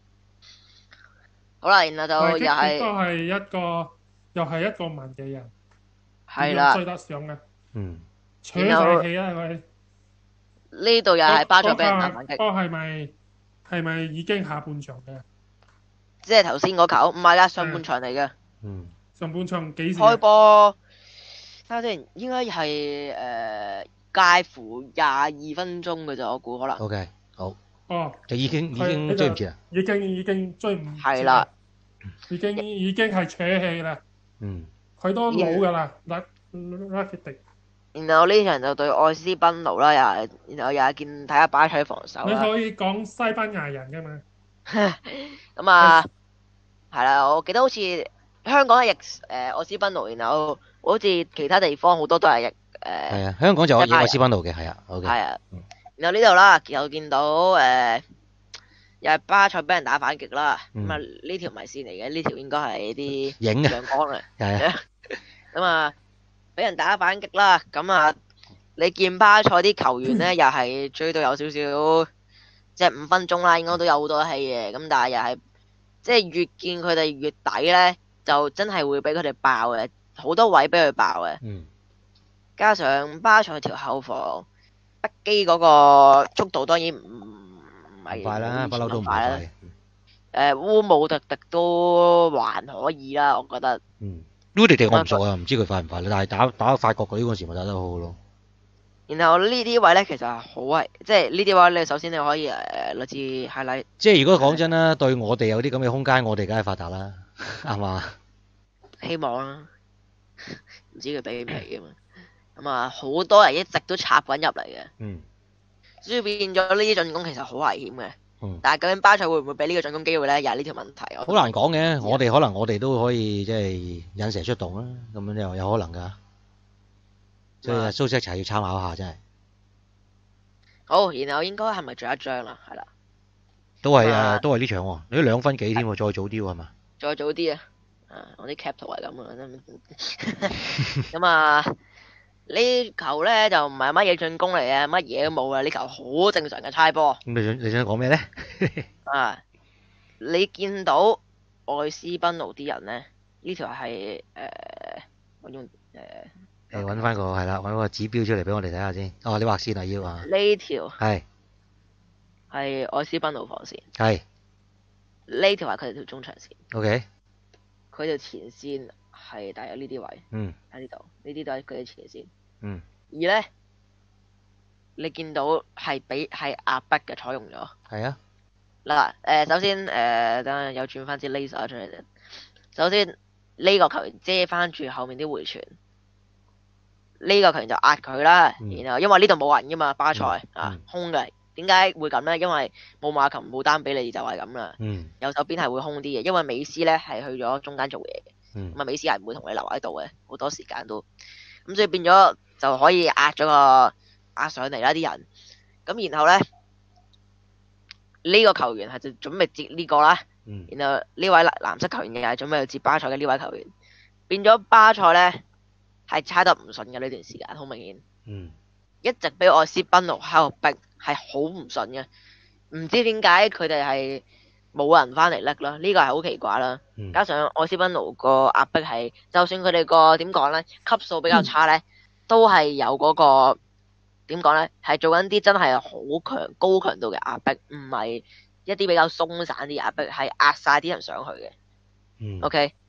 好啦，然後就維又基亦都係係一個又係一個文嘅人， 係啦， 追得上嘅， 嗯， 搶晒氣啊佢。 呢度又係巴塞俾人打嗰反擊， 個係咪係咪已經下半場嘅？ 即係頭先嗰球唔係啦，上半場嚟嘅。 嗯， 上半場幾時啊？ 開波睇下先，應該係誒介乎廿二分鐘嘅咋，我估可能 OK，好， 哦， 就已經已佢經追唔切啦。 已經已經追唔切係啦， 已經已經係扯氣啦， 嗯， 佢都老㗎啦，拉拉傑迪。 然後呢場就對愛斯賓奴啦，又係，然後又係見睇下巴塞防守啦。 你可以講西班牙人㗎嘛？ 咁啊，係啦，我記得好似香港係譯誒愛斯賓奴，然後好似其他地方好多都係譯誒係啊，香港就有西班牙愛斯賓奴嘅，係啊，OK， 係啊嗯。 然後呢度啦，又見到誒又係巴塞俾人打反擊啦。 嗯咁啊呢條唔係線嚟嘅，呢條應該係啲影啊， 陽光嚟。 係啊， 咁啊，俾人打反擊啦，咁啊，你見巴塞啲球員咧，又係追到有少少，即係五分鐘啦，應該都有好多氣嘅，咁但係又係，即係越見佢哋越底咧，就真係會俾佢哋爆嘅，好多位俾佢爆嘅， 嗯， 加上巴塞條後防北基嗰個速度當然唔唔係唔快啦，不嬲都唔快啦， 快。 誒烏姆特特都還可以啦，我覺得。 嗯 l u d i 我唔熟啊，唔知佢快唔快啦，但係打打法國嗰啲嗰陣時咪打得好好咯。 然後呢啲位咧，其實係好係，即係呢啲位你首先你可以誒類似 highlight， 即係如果講真啦，對我哋有啲咁嘅空間，我哋梗係發達啦，啱嘛？ 希望啦，唔知佢俾唔俾啊嘛。咁啊，好多人一直都插緊入嚟嘅， 嗯所以變咗呢啲進攻其實好危險嘅。 嗯， 但係究竟巴塞會唔會俾呢個進攻機會咧？又係呢條問題。 好難講嘅，我哋可能我哋都可以即係引蛇出洞啦，咁樣又有可能㗎。所以哇蘇斯齊要參考下，真係好，然後應該係咪仲有一張啦？係啦， 都係啊誒，都係呢場喎，你都兩分幾添喎，再早啲喎係嘛？ 再早啲啊！啊，我啲 cap 圖係咁啊，真係咁啊，呢球咧就唔係乜嘢進攻嚟嘅，乜嘢都冇啊！呢球好正常嘅猜波。 咁你想你想講咩咧？ 啊！你見到愛斯賓奴啲人咧，呢條係誒我用誒你揾翻個係啦，揾個指標出嚟俾我哋睇下先。哦，你畫線啊要啊， 呢條係係愛斯賓奴防線， 係呢條係佢哋條中場線， OK， 佢條前線係大約呢啲位嗯喺呢度，呢啲都係佢哋前線。 嗯而咧，你見到係俾係壓迫嘅採用咗。 係啊， 嗱，誒、首先誒，等下又轉翻支 laser 出嚟先。首先呢、個球員遮翻住後面啲回傳，呢、個球員就壓佢啦。 嗯然後因為呢度冇人噶嘛，巴塞、 嗯啊空嘅，點解會咁咧？因為冇馬琴冇單比利就係咁啦。 嗯右手邊係會空啲嘅，因為美斯咧係去咗中間做嘢嘅， 嗯咁啊美斯係唔會同你留喺度嘅，好多時間都咁，所以變咗就可以壓咗個壓上嚟啦啲人。咁然後咧呢、個球員係就準備接呢個啦。 嗯然後呢位藍藍色球員又係準備去接巴塞嘅呢位球員，變咗巴塞咧係猜得唔順嘅呢段時間，好明顯， 嗯一直俾愛斯賓奴喺度逼，係好唔順嘅，唔知點解佢哋係冇人翻嚟拎啦，呢個係好奇怪啦。 嗯加上愛斯賓奴個壓迫係，就算佢哋個點講咧，級數比較差咧，都係有嗰、個點講咧，係做緊啲真係好強高強度嘅壓迫，唔係一啲比較鬆散啲壓迫，係壓晒啲人上去嘅。 嗯 OK，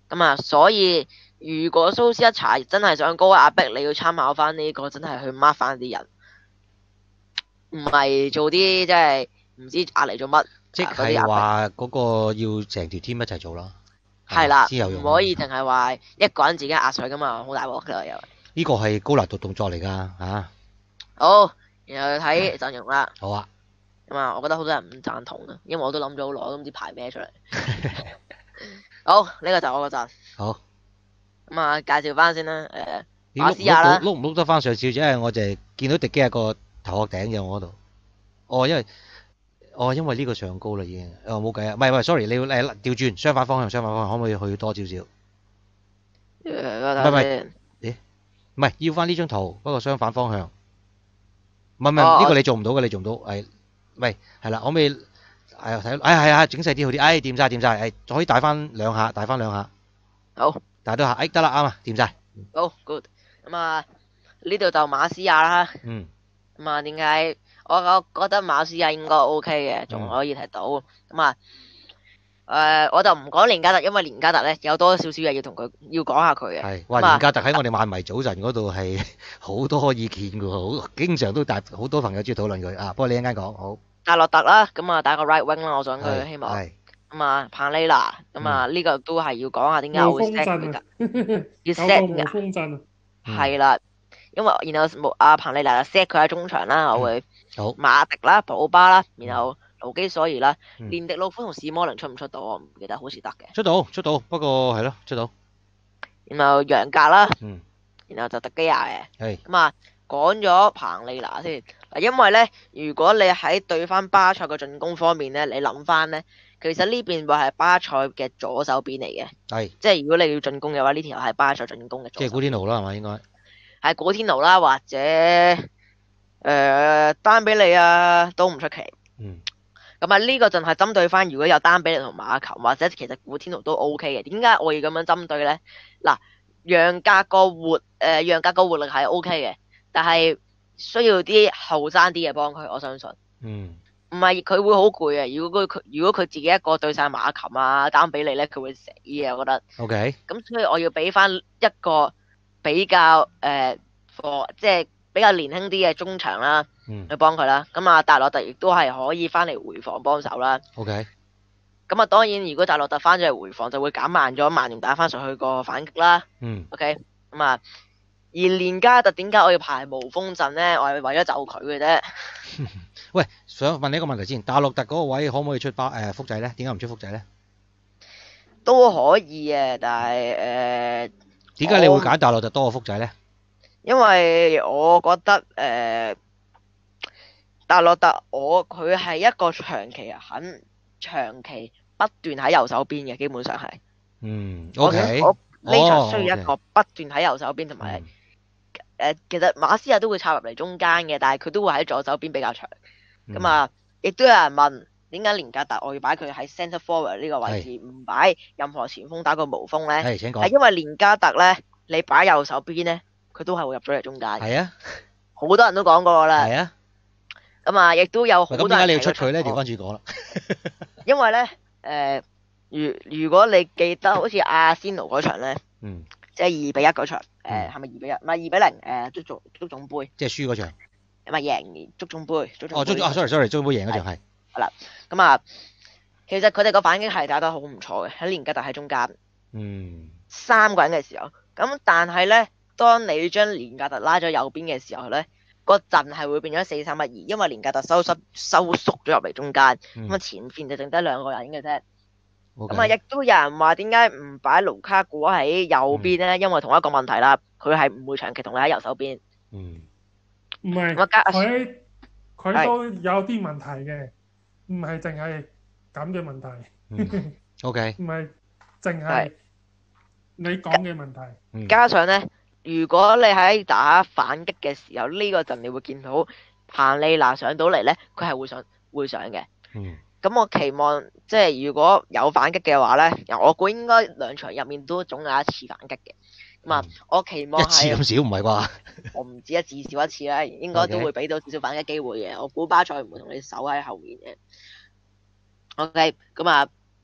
咁啊，所以如果蘇斯一查真係想高壓逼，你要參考翻呢個，真係去 mark 翻啲人，唔係做啲即係唔知壓嚟做乜。 即係啊嗰啲壓迫話嗰個要成條 team 一齊做啦， 係啦， 先有用。 唔可以淨係話一個人自己壓水噶嘛，好大鑊噶又。 呢個係高難度動作嚟㗎嚇。 好，然後睇陣容啦。 好啊， 咁啊，我覺得好多人唔贊同啊，因為我都諗咗好耐，我都唔知排咩出嚟。好，呢個就我個陣。 好。 咁啊，介紹翻先啦。誒， 你碌馬斯亞啦碌到碌唔碌得翻上少少？因為我就係見到迪基有個頭殼頂嘅我嗰度。哦，因為哦，因為呢個上高啦已經。哦，冇計啊，唔係唔係，sorry，你要誒調轉相反方向，相反方向可唔可以去多少少？ 誒， 唔係唔係，唔係要翻呢張圖，不過相反方向。唔係唔係，呢個你做唔到嘅，你做唔到。係，唔係係啦，可唔可以誒睇？誒係啊，整細啲好啲。誒掂晒掂晒，誒可以帶翻兩下，帶翻兩下。 好。 帶到下，誒得啦，啱啊，掂晒。 好 good。咁啊，呢度就馬斯亞啦。 嗯。 咁啊，點解我我覺得馬斯亞應該 OK 嘅，仲可以踢到。咁啊，誒我就唔講連加特，因為連加特咧有多少少嘢要同佢要講下佢嘅。 係，哇！連加特喺我哋漫迷早晨嗰度係好多意見㗎喎，好經常都大好多朋友中意討論佢啊。不過你一陣間講好。 戴洛特啦，咁啊打個 right wing 啦，我想佢係希望。 係。 咁啊，彭利娜，咁啊呢個都係要講下點解我會 set 佢㗎，要 set 有個無㗎。 風陣啊， 係啦，因為然後冇阿彭利娜就 set 佢喺中場啦，我會好。 馬迪啦、保巴啦，然後盧基索爾啦， 嗯連迪魯夫同史摩寧出唔出到我唔記得，好似得嘅。 出到出到，不過係咯，出到。 然後楊格啦， 嗯。 然後就特基亞嘅。 係。 咁啊，講咗彭利娜先嗱，因為咧，如果你喺對翻巴塞嘅進攻方面咧，你諗翻咧，其實呢邊會係巴塞嘅左手邊嚟嘅。 係。 即係如果你要進攻嘅話，呢條係巴塞進攻嘅左手邊。 即係古天奴啦，係嘛應該？ 係古天奴啦，或者誒、呃、丹比利啊，都唔出奇。 嗯。 咁啊，呢個就係針對翻如果有丹比利同馬球，或者其實古天奴都 O K 嘅。點解我要咁樣針對咧？嗱，讓格個活誒，讓格個活力係 O K 嘅，但係需要啲後生啲嘅幫佢，我相信。 嗯。 唔係佢會好攰啊！如果佢如果佢自己一個對晒馬琴啊、丹比利咧，佢會死嘅，我覺得。 O K。 咁所以我要俾翻一個比較誒，貨即係比較年輕啲嘅中場啦， 嗯。 去幫佢啦。咁啊，達洛特亦都係可以翻嚟回防幫手啦。 O K。 咁啊，當然如果達洛特翻咗嚟回防，就會減慢咗曼聯打翻上去個反擊啦。 嗯。 OK。咁啊，而連加特點解我要排無鋒陣咧？我係為咗就佢嘅啫。 喂，想問你一個問題先，達洛特嗰個位可唔可以出巴誒福仔咧？點解唔出福仔咧？ 都可以嘅，但係誒， 點解你會揀達洛特多過福仔咧？ 因為我覺得誒，達洛特我佢係一個長期很長期不斷喺右手邊嘅，基本上係。 嗯我 ，OK。 我呢場哦需要一個不斷喺右手邊，同埋誒，其實馬斯亞都會插入嚟中間嘅，但係佢都會喺左手邊比較長。咁啊，亦都有人問點解連格特我要擺佢喺 centre forward 呢個位置，唔擺任何前鋒打個無鋒咧？ 係，請講。 係因為連加特咧，你擺右手邊咧，佢都係會入咗嚟中間。 係啊， 好多人都講過啦。 係啊。 咁啊，亦都有好多人。 咁點解你要出佢咧？調翻轉講啦。 因為咧，誒，如如果你記得好似阿仙奴嗰場咧， 嗯， 即係二比一嗰場，誒係咪二比一？唔係二比零，誒足總足總杯。 即係輸嗰場。 唔係贏足總杯，足總哦，足啊，sorry sorry，足總杯贏嗰場係。 係啦，咁啊，其實佢哋個反擊係打得好唔錯嘅，喺連加特喺中間。 嗯。 三個人嘅時候，咁但係咧，當你將連加特拉咗右邊嘅時候咧，個陣係會變咗四三一二，因為連加特收縮收縮咗入嚟中間，咁啊、 嗯、 前邊就剩得兩個人嘅啫。咁 Okay. 啊，亦都有人話點解唔擺盧卡古喺右邊咧？嗯、因為同一個問題啦，佢係唔會長期同你喺右手邊。 嗯。 唔係， 我加佢佢都有啲問題嘅，唔係淨係咁嘅問題。 嗯、O K。 唔係淨係你講嘅問題。 嗯、 加上咧，如果你喺打反擊嘅時候，呢、呢個陣你會見到彭利娜上到嚟咧，佢係會上會上嘅。 嗯。 咁我期望即係如果有反擊嘅話咧，我估應該兩場入面都總有一次反擊嘅。咁啊，我期望係一次咁少唔係啩？ 我唔知啊，至少一次啦，應該都會俾到少少反擊機會嘅。我估巴塞唔會同你守喺後面嘅。OK，咁啊，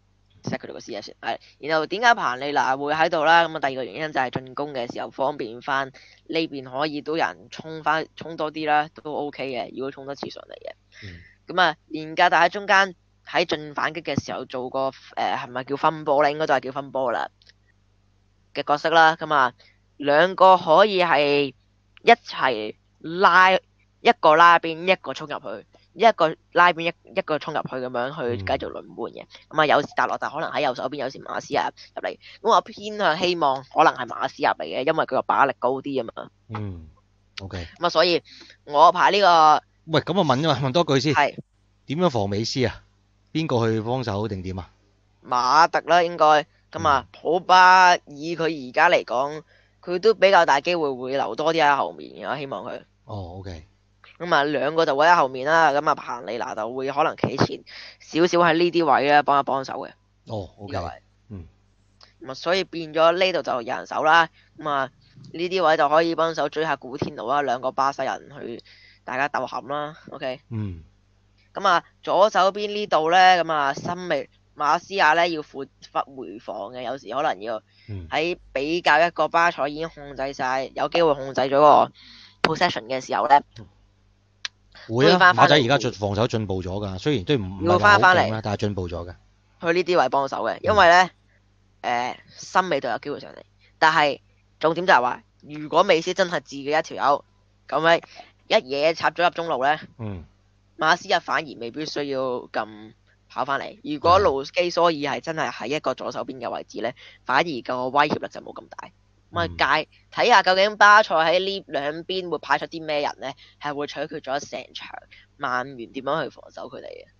set 佢哋個 C S 係。然後點解彭利娜會喺度啦？咁啊第二個原因就係進攻嘅時候方便翻呢邊可以都有人衝翻衝多啲啦，都 OK 嘅。如果衝得次上嚟嘅，咁啊連格大喺中間喺進反擊嘅時候做個誒係咪叫分波咧？應該都係叫分波啦嘅角色啦。咁啊兩個可以係一齊拉一個拉邊，一個衝入去。一個拉邊一一個衝入去咁樣去繼續輪換嘅，咁啊、嗯、有時達洛特可能喺右手邊，有時馬斯亞入嚟，咁我偏向希望可能係馬斯入嚟嘅，因為佢個把力高啲啊嘛。 嗯，OK。 咁啊，所以我排呢、這個。 喂，咁我問啊問多句先。 係。 點樣防美斯啊？邊個去幫手定點啊？ 馬特啦，應該。咁啊，普巴以佢而家嚟講，佢都比較大機會會留多啲喺後面嘅，我希望佢。 哦 ，OK。 咁啊，兩個就會喺後面啦。咁啊，彭利娜就會可能企前少少喺呢啲位咧，幫一幫手嘅。 哦，OK。嗯。 咁啊，所以變咗呢度就有人手啦。咁啊，呢啲位就可以幫手追下古天奴啦，兩個巴西人去大家鬥冚啦。OK。 嗯。 咁啊，左手邊呢度咧，咁啊，森美馬斯亞咧要負責回防嘅，有時可能要喺比較一個巴塞已經控制晒，有機會控制咗個 possession 嘅時候咧。 會啊，馬仔而家進防守進步咗㗎，雖然都唔唔係話好勁啦，但係進步咗嘅。 去呢啲位幫手嘅，因為咧，誒、呃，森美都有機會上嚟，但係重點就係話，如果美斯真係自己一條友，咁咪一嘢插咗入中路咧， 嗯， 馬斯日反而未必需要咁跑翻嚟。如果盧基蘇爾係真係喺一個左手邊嘅位置咧，反而個威脅力就冇咁大。咁啊，界睇下究竟巴塞喺呢兩邊會派出啲咩人咧？係會取決咗成場曼聯點樣去防守佢哋嘅。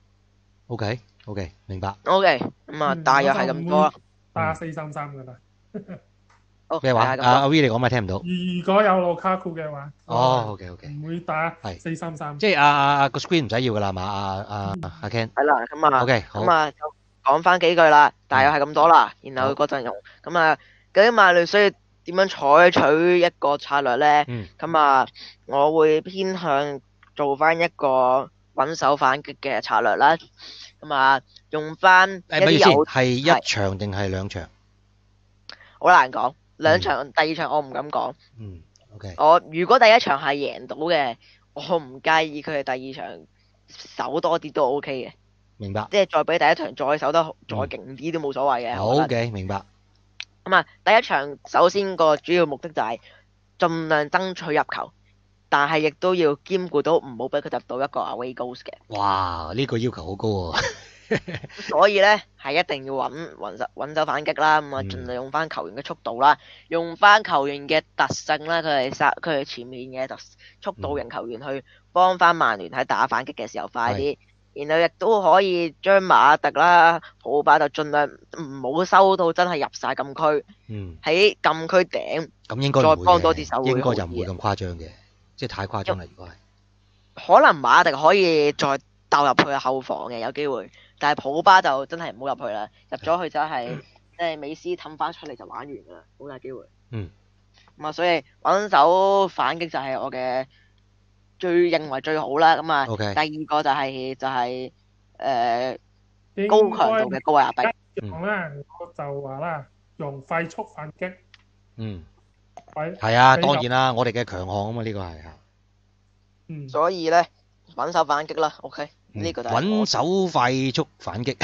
OK，OK，明白。 OK，咁啊，大約係咁多啦。 打四三三㗎啦。 咩話？阿阿 V 你講咪聽唔到？ 如果有盧卡庫嘅話。 哦，OK，OK。 唔會打四三三。 即係阿阿阿個 screen 唔使要㗎啦嘛，阿阿阿 Ken。 係啦，咁啊。 OK，好。 咁啊，就講翻幾句啦，大約係咁多啦。然後嗰陣用咁啊。究竟曼聯需要點樣採取一個策略咧？咁、嗯、啊，我會偏向做翻一個穩守反擊嘅策略啦。咁啊，用翻一啲有係一場定係兩場？ 好難講，兩場、嗯、第二場我唔敢講。 嗯，OK。 我如果第一場係贏到嘅，我唔介意佢係第二場守多啲都 OK 嘅。 明白。 即係再比第一場再守得再勁啲都冇所謂嘅。 好嘅，明白。 咁啊，第一場首先個主要目的就係盡量爭取入球，但係亦都要兼顧到唔好俾佢入到一個 away goals 嘅。 哇！呢、這個要求好高喎、啊。 所以咧係一定要穩穩守穩守反擊啦。咁啊，盡量用翻球員嘅速度啦，用翻球員嘅特性啦，佢係殺佢係前面嘅特速度型球員去幫翻曼聯喺打反擊嘅時候快啲。然後亦都可以將馬特啦、普巴就盡量唔好收到真係入晒禁區，喺、嗯、禁區頂， 咁應該再幫多啲手會， 應該就唔會咁誇張嘅，即係太誇張啦。如果係可能馬特可以再鬥入去後防嘅有機會，但係普巴就真係唔好入去啦，入咗去就係即係美斯氹翻出嚟就玩完噶啦，好大機會。嗯，咁啊，所以穩守反擊就係我嘅最認為最好啦，咁啊，okay. 第二個就係、是、就係、是、誒、呃、高強度嘅高位壓迫。 講啦，我就話啦，用快速反擊。 嗯，係啊，當然啦，我哋嘅強項啊嘛，呢、這個係啊。 嗯，所以咧穩守反擊啦 ，OK，呢、嗯、個就係穩守快速反擊。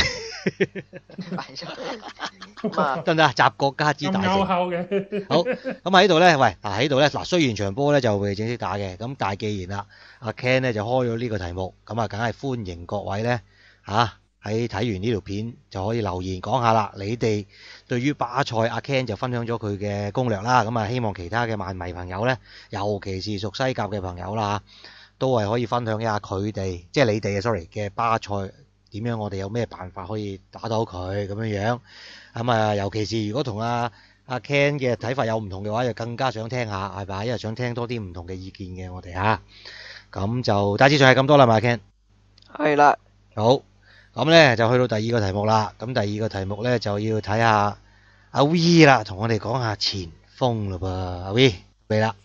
得唔得啊？集國家之大成。 有效嘅。 好，咁喺度咧，喂，嗱喺度咧，嗱雖然場波咧就未正式打嘅，咁但係既然啦，阿 Ken 咧就開咗呢個題目，咁啊，梗係歡迎各位咧嚇喺睇完呢條片就可以留言講下啦。你哋對於巴塞阿 Ken 就分享咗佢嘅攻略啦，咁啊希望其他嘅曼迷朋友咧，尤其是屬西甲嘅朋友啦，都係可以分享一下佢哋，即係你哋啊，sorry 嘅巴塞。點樣我哋有咩辦法可以打到佢咁樣樣咁啊？尤其是如果同阿阿 Ken 嘅睇法有唔同嘅話，就更加想聽下係咪？因為想聽多啲唔同嘅意見嘅我哋嚇。咁就大致上係咁多啦，嘛 Ken。 係啦。 好，咁咧就去到第二個題目啦。咁第二個題目咧就要睇下阿 V 啦，同我哋講下前鋒嘞噃。阿 V 嚟啦。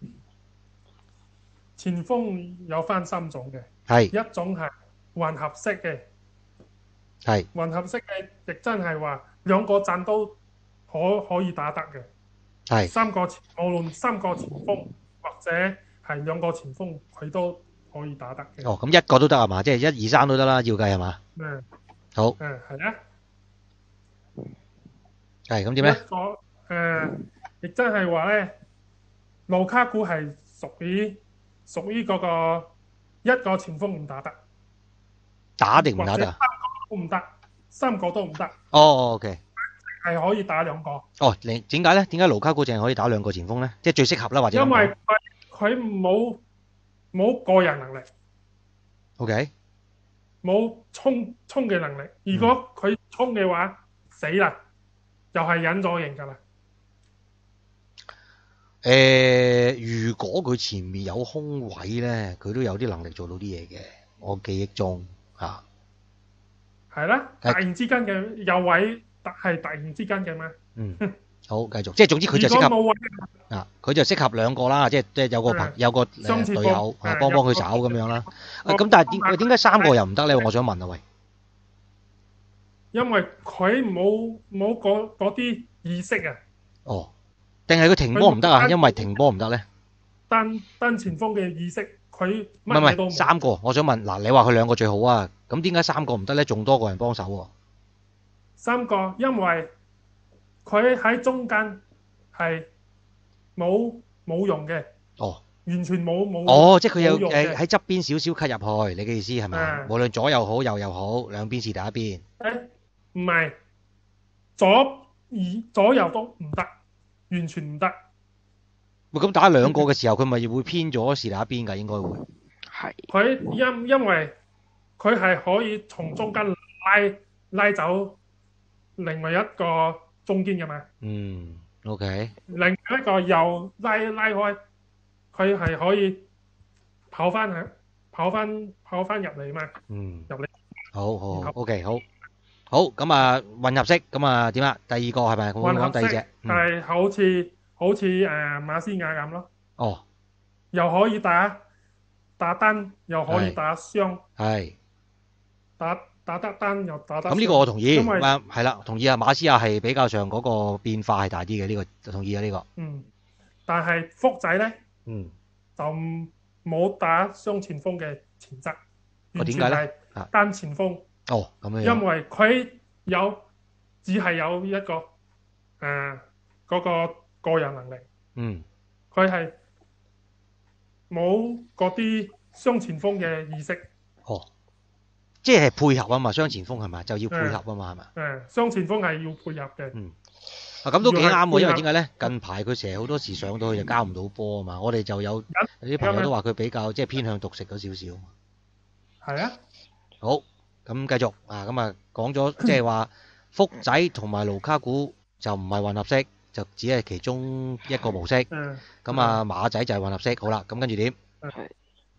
前鋒有分三種嘅。 係。 一種係混合式嘅。 係混合式嘅亦真係話兩個陣都可可以打得嘅。 係三個前無論三個前鋒或者係兩個前鋒，佢都可以打得嘅。 哦，咁一個都得係嘛？即係一二三都得啦，要計係嘛？ 嗯好， 誒係啊， 係咁點咧？ 一個誒亦真係話咧，盧卡古係屬於屬於嗰個一個前鋒唔打得， 打定唔或者三打得啊？ 個都唔得，三個都唔得， 哦哦，OK。 係可以打兩個， 哦，你點解咧？點解盧卡古淨係可以打兩個前鋒咧？即係最適合啦，或者咁因為講。 佢佢冇冇個人能力， OK。 冇衝衝嘅能力。如果佢衝嘅話，死啦，又係隱咗形㗎啦。 誒、如果佢前面有空位咧，佢都有啲能力做到啲嘢嘅。我記憶中嚇。 係啦，突係然之間嘅有位，係突然之間嘅咩？ 嗯，好，繼續。即係總之佢就適合如果冇位， 啊，佢就適合兩個啦，即係即係有個朋嗯有個誒雙前鋒隊友啊， 嗯幫幫佢手有個咁樣啦。 我啊咁但係點喂點解三個又唔得咧？我想問啊，喂， 因為佢冇冇嗰嗰啲意識啊， 哦，定係佢停波唔得啊？ 佢冇因為停波唔得咧？ 單單前鋒嘅意識，佢唔係唔係乜嘢都冇。 三個，我想問嗱，你話佢兩個最好啊，咁點解三個唔得咧？仲多個人幫手喎？ 三個，因為佢喺中間係冇冇用嘅， 哦。 完全冇冇。 哦，即係佢有冇用嘅誒喺側邊少少 cut 入去，你嘅意思係咪？ 嗯無論左又好，右又好，兩邊是打一邊。 誒唔係左二左右都唔得，完全唔得。 喂，咁打兩個嘅時候，佢咪會偏咗是打一邊㗎？應該會。 係佢因因為佢係可以從中間拉拉走另外一個中堅嘅嘛， 嗯，OK。 另外一個又拉拉開，佢係可以跑翻去跑翻跑翻入嚟嘛， 嗯， 入嚟。 好好好然後 ，OK，好，好咁啊，混合式咁啊點啊？第二個係咪？我會混合式講第二隻。嗯， 係好似好似誒馬斯亞咁咯， 哦， 又可以打打單，又可以係打雙， 係。 打打得單又打得雙。 咁呢個我同意， 因為啊係啦，同意啊。馬斯亞係比較上嗰個變化係大啲嘅，呢個同意啊呢個。 嗯，但係福仔咧嗯， 就冇打雙前鋒嘅潛質， 哦完全點解咧係啊單前鋒， 哦咁樣樣。 因為佢有只係有一個誒嗰個個人能力， 嗯， 佢係冇嗰啲雙前鋒嘅意識。 哦，即係配合啊嘛，雙前鋒係咪？就要配合啊嘛係咪？ 誒，雙前鋒係要配合嘅。 嗯，啊咁都幾啱喎， 要係配合因為點解咧？近排佢成日好多時上到去就交唔到波啊嘛，我哋就有有啲朋友都話佢比較即係偏向獨食咗少少。 係啊， 好，咁繼續啊，咁啊講咗即係話福仔同埋盧卡古就唔係混合式，就只係其中一個模式。 誒， 咁啊馬仔就係混合式，好啦，咁跟住點？ 係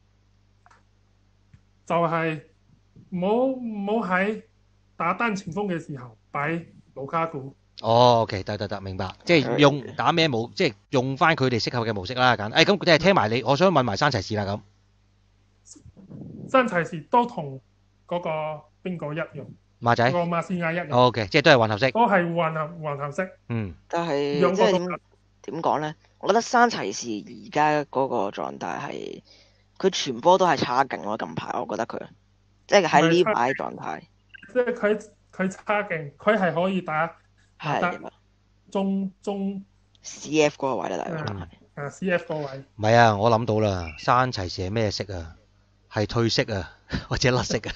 就係冇冇喺打單前鋒嘅時候擺盧卡古。 哦，OK，得得得，明白，即係用打咩模，即係用翻佢哋適合嘅模式啦，簡。誒咁即係聽埋你，我想問埋山齊士啦咁。 真齊時都同嗰個邊個一樣， 馬仔嗰個馬斯亞一樣， ，OK，即係都係混合式。 都係混合混合式。 嗯， 但係兩個都即係點點講咧？我覺得山齊士而家嗰個狀態係佢傳波都係差勁咯。近排我覺得佢即係喺呢排狀態即係佢佢差勁，佢係可以打打係得中中 C F 嗰個位啦，大概係誒 C F 嗰位。 唔係啊，我諗到啦，山齊士係咩色啊？係褪色啊，或者甩色啊？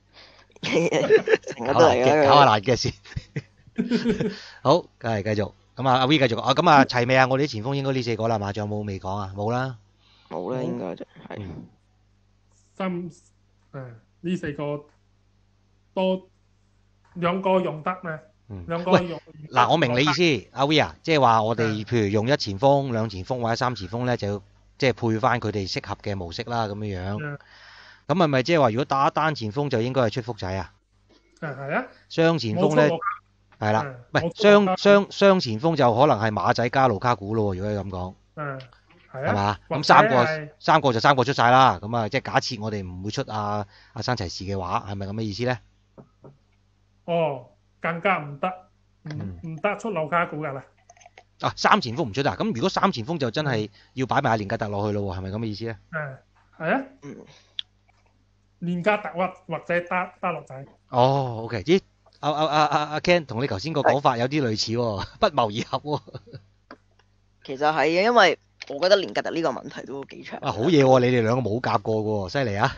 成日搞都嚟嘅爛嘅，搞下爛嘅事。好，梗係繼續。咁啊，阿 V 繼續。啊，咁啊齊未啊？我哋啲前鋒應該呢四個啦嘛，仲有冇未講啊？冇啦。 冇啦，應該就係嗯三誒呢四個都兩個用得咩？ 嗯。 兩個喂， 用嗱，我明你意思，阿 V 啊，即係話我哋嗯譬如用一前鋒、兩前鋒或者三前鋒咧，就要即係配翻佢哋適合嘅模式啦，咁樣樣。 嗯咁係咪即係話，如果打單前鋒就應該係出福仔啊？ 誒係啊， 雙前鋒咧冇錯係啦， 嗯唔係冇錯雙雙雙前鋒就可能係馬仔加盧卡古咯喎，如果你咁講。 誒係啊， 係嘛？ 或者咁三個係三個就三個出晒啦。咁啊，即係假設我哋唔會出阿阿山齊士嘅話，係咪咁嘅意思咧？ 哦，更加唔得，唔嗯唔得出盧卡古㗎啦。 啊，三前鋒唔出啊，咁如果三前鋒就真係要擺埋阿連格特落去咯喎，係咪咁嘅意思咧？ 誒係啊， 嗯， 連加特或或者打打落仔。 哦，OK，咦，阿阿阿阿阿 Ken 同你頭先個講法有啲類似喎，不謀而合喎。 其實係嘅，因為我覺得連格特呢個問題都幾長。 啊，好嘢喎！你哋兩個冇夾過嘅喎，犀利啊！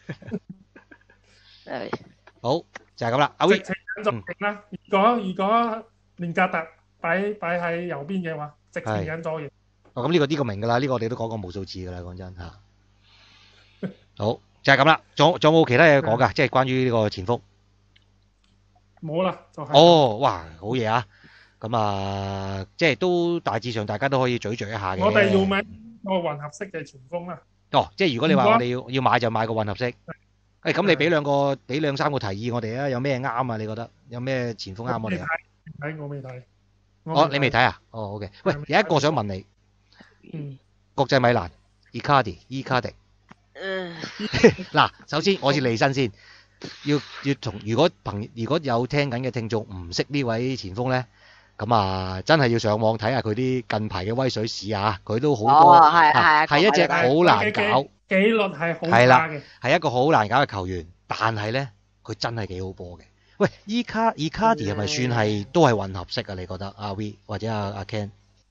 誒， 好，就係咁啦。阿 V， 直情引左型啦。如果如果連格特擺擺喺右邊嘅話，直情引左型。 哦，咁呢個呢個明㗎啦，呢個我哋都講過無數次㗎啦，講真嚇。好，就係咁啦。仲仲有冇其他嘢講㗎？即係關於呢個前鋒。 冇啦，就係。 哦，哇，好嘢啊！咁啊，即係都大致上大家都可以咀嚼一下嘅。 我哋要買個混合式嘅前鋒啦。 哦，即係如果你話我哋要要買就買個混合式。誒，咁你俾兩個俾兩三個提議我哋啊，有咩啱啊？你覺得有咩前鋒啱我哋啊？ 睇我未睇。 哦，你未睇啊？哦，OK。喂，有一個想問你。 嗯。 國際米蘭，Icardi，伊卡迪。 嗯， 嗱，首先我先離身先，要要同如果朋如果有聽緊嘅聽眾唔識呢位前鋒咧，咁啊真係要上網睇下佢啲近排嘅威水史啊，佢都好多， 哦係係係係一隻好難搞， 紀律係好係啦差嘅。 係一個好難搞嘅球員，但係咧佢真係幾好波嘅。喂，伊卡伊卡迪係咪算係都係混合式啊？你覺得阿 V 或者阿阿 Ken？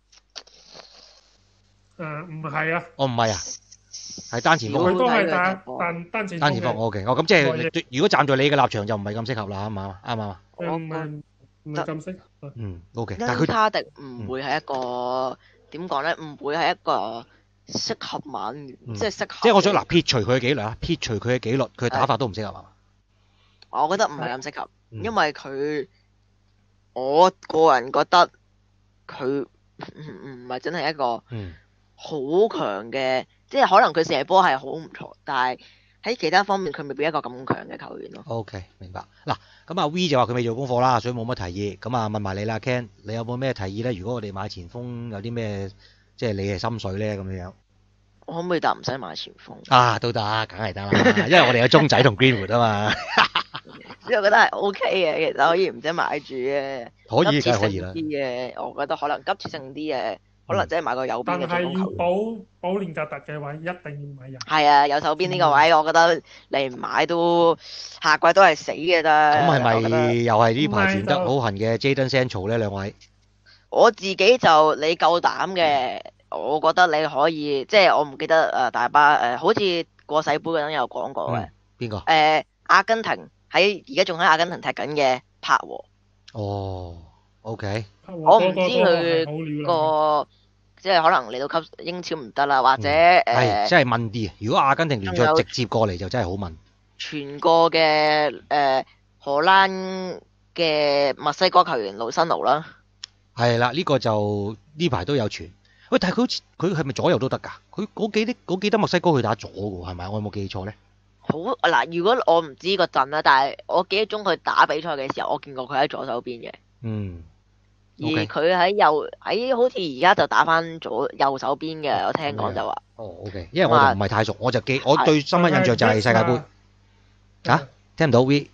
誒唔係啊， 我唔係啊。係單前鋒， 佢都係打單單前鋒嘅。 單前鋒，O K，哦咁即係如果站在你嘅立場就唔係咁適合啦，啱唔啱？啱唔啱？ 唔係唔係咁適合。 嗯，O K，但係佢伊卡迪唔會係一個點講咧？唔會係一個適合曼聯，即係適合。 即係我想嗱，撇除佢嘅紀律啊，撇除佢嘅紀律，佢打法都唔適合啊。 我覺得唔係咁適合， 嗯因為佢，我個人覺得佢唔唔係真係一個嗯好強嘅，即係可能佢射波係好唔錯，但係喺其他方面佢未必一個咁強嘅球員咯。 O K，明白。嗱，咁阿 V 就話佢未做功課啦，所以冇乜提議。咁啊問埋你啦，Ken，你有冇咩提議咧？如果我哋買前鋒有啲咩，即係你嘅心水咧咁樣樣。 我可唔可以答唔使買前鋒？ 啊，都得，梗係得啦，因為我哋有中仔同 Greenwood 啊嘛。 即係我覺得係 O K 嘅，其實可以唔使買住嘅。 可以， 急切性梗係可以啦。 啲嘅，我覺得可能急切性啲嘅，可能真係買個右邊但係要嘅進攻球員。 保保連格特嘅話，一定要買人。 係啊，右手邊呢個位，我覺得你唔買都下季都係死嘅啫。 咁係我覺得咪又係呢排傳得唔係就好痕嘅 Jadon Sancho 咧？兩位？ 我自己就你夠膽嘅，我覺得你可以，即係我唔記得誒、呃、大巴誒、呃，好似過世盃嗰陣有講過嘅。 邊個？ 誒、阿根廷喺而家仲喺阿根廷踢緊嘅柏和， 哦，OK。 我唔知佢佢個即係可能嚟到級英超唔得啦，或者係、 誒真係問啲啊！如果阿根廷聯賽仲有直接過嚟就真係好問。 傳過嘅誒、呃荷蘭嘅墨西哥球員盧辛奴啦。 係啦，呢、個就呢排都有傳。喂，但係佢好似佢係咪左右都得㗎？佢嗰幾啲嗰幾得墨西哥佢打左嘅喎，係咪？我有冇記錯咧？ 好嗱，如果我唔知個陣啦，但係我記憶中佢打比賽嘅時候，我見過佢喺左手邊嘅， 嗯。 而 OK 佢喺右喺好似而家就打翻左右手邊嘅，我聽講就話哦，OK，因為我就唔係太熟，我就記我對深刻印象就係世界盃。嚇？聽唔到 V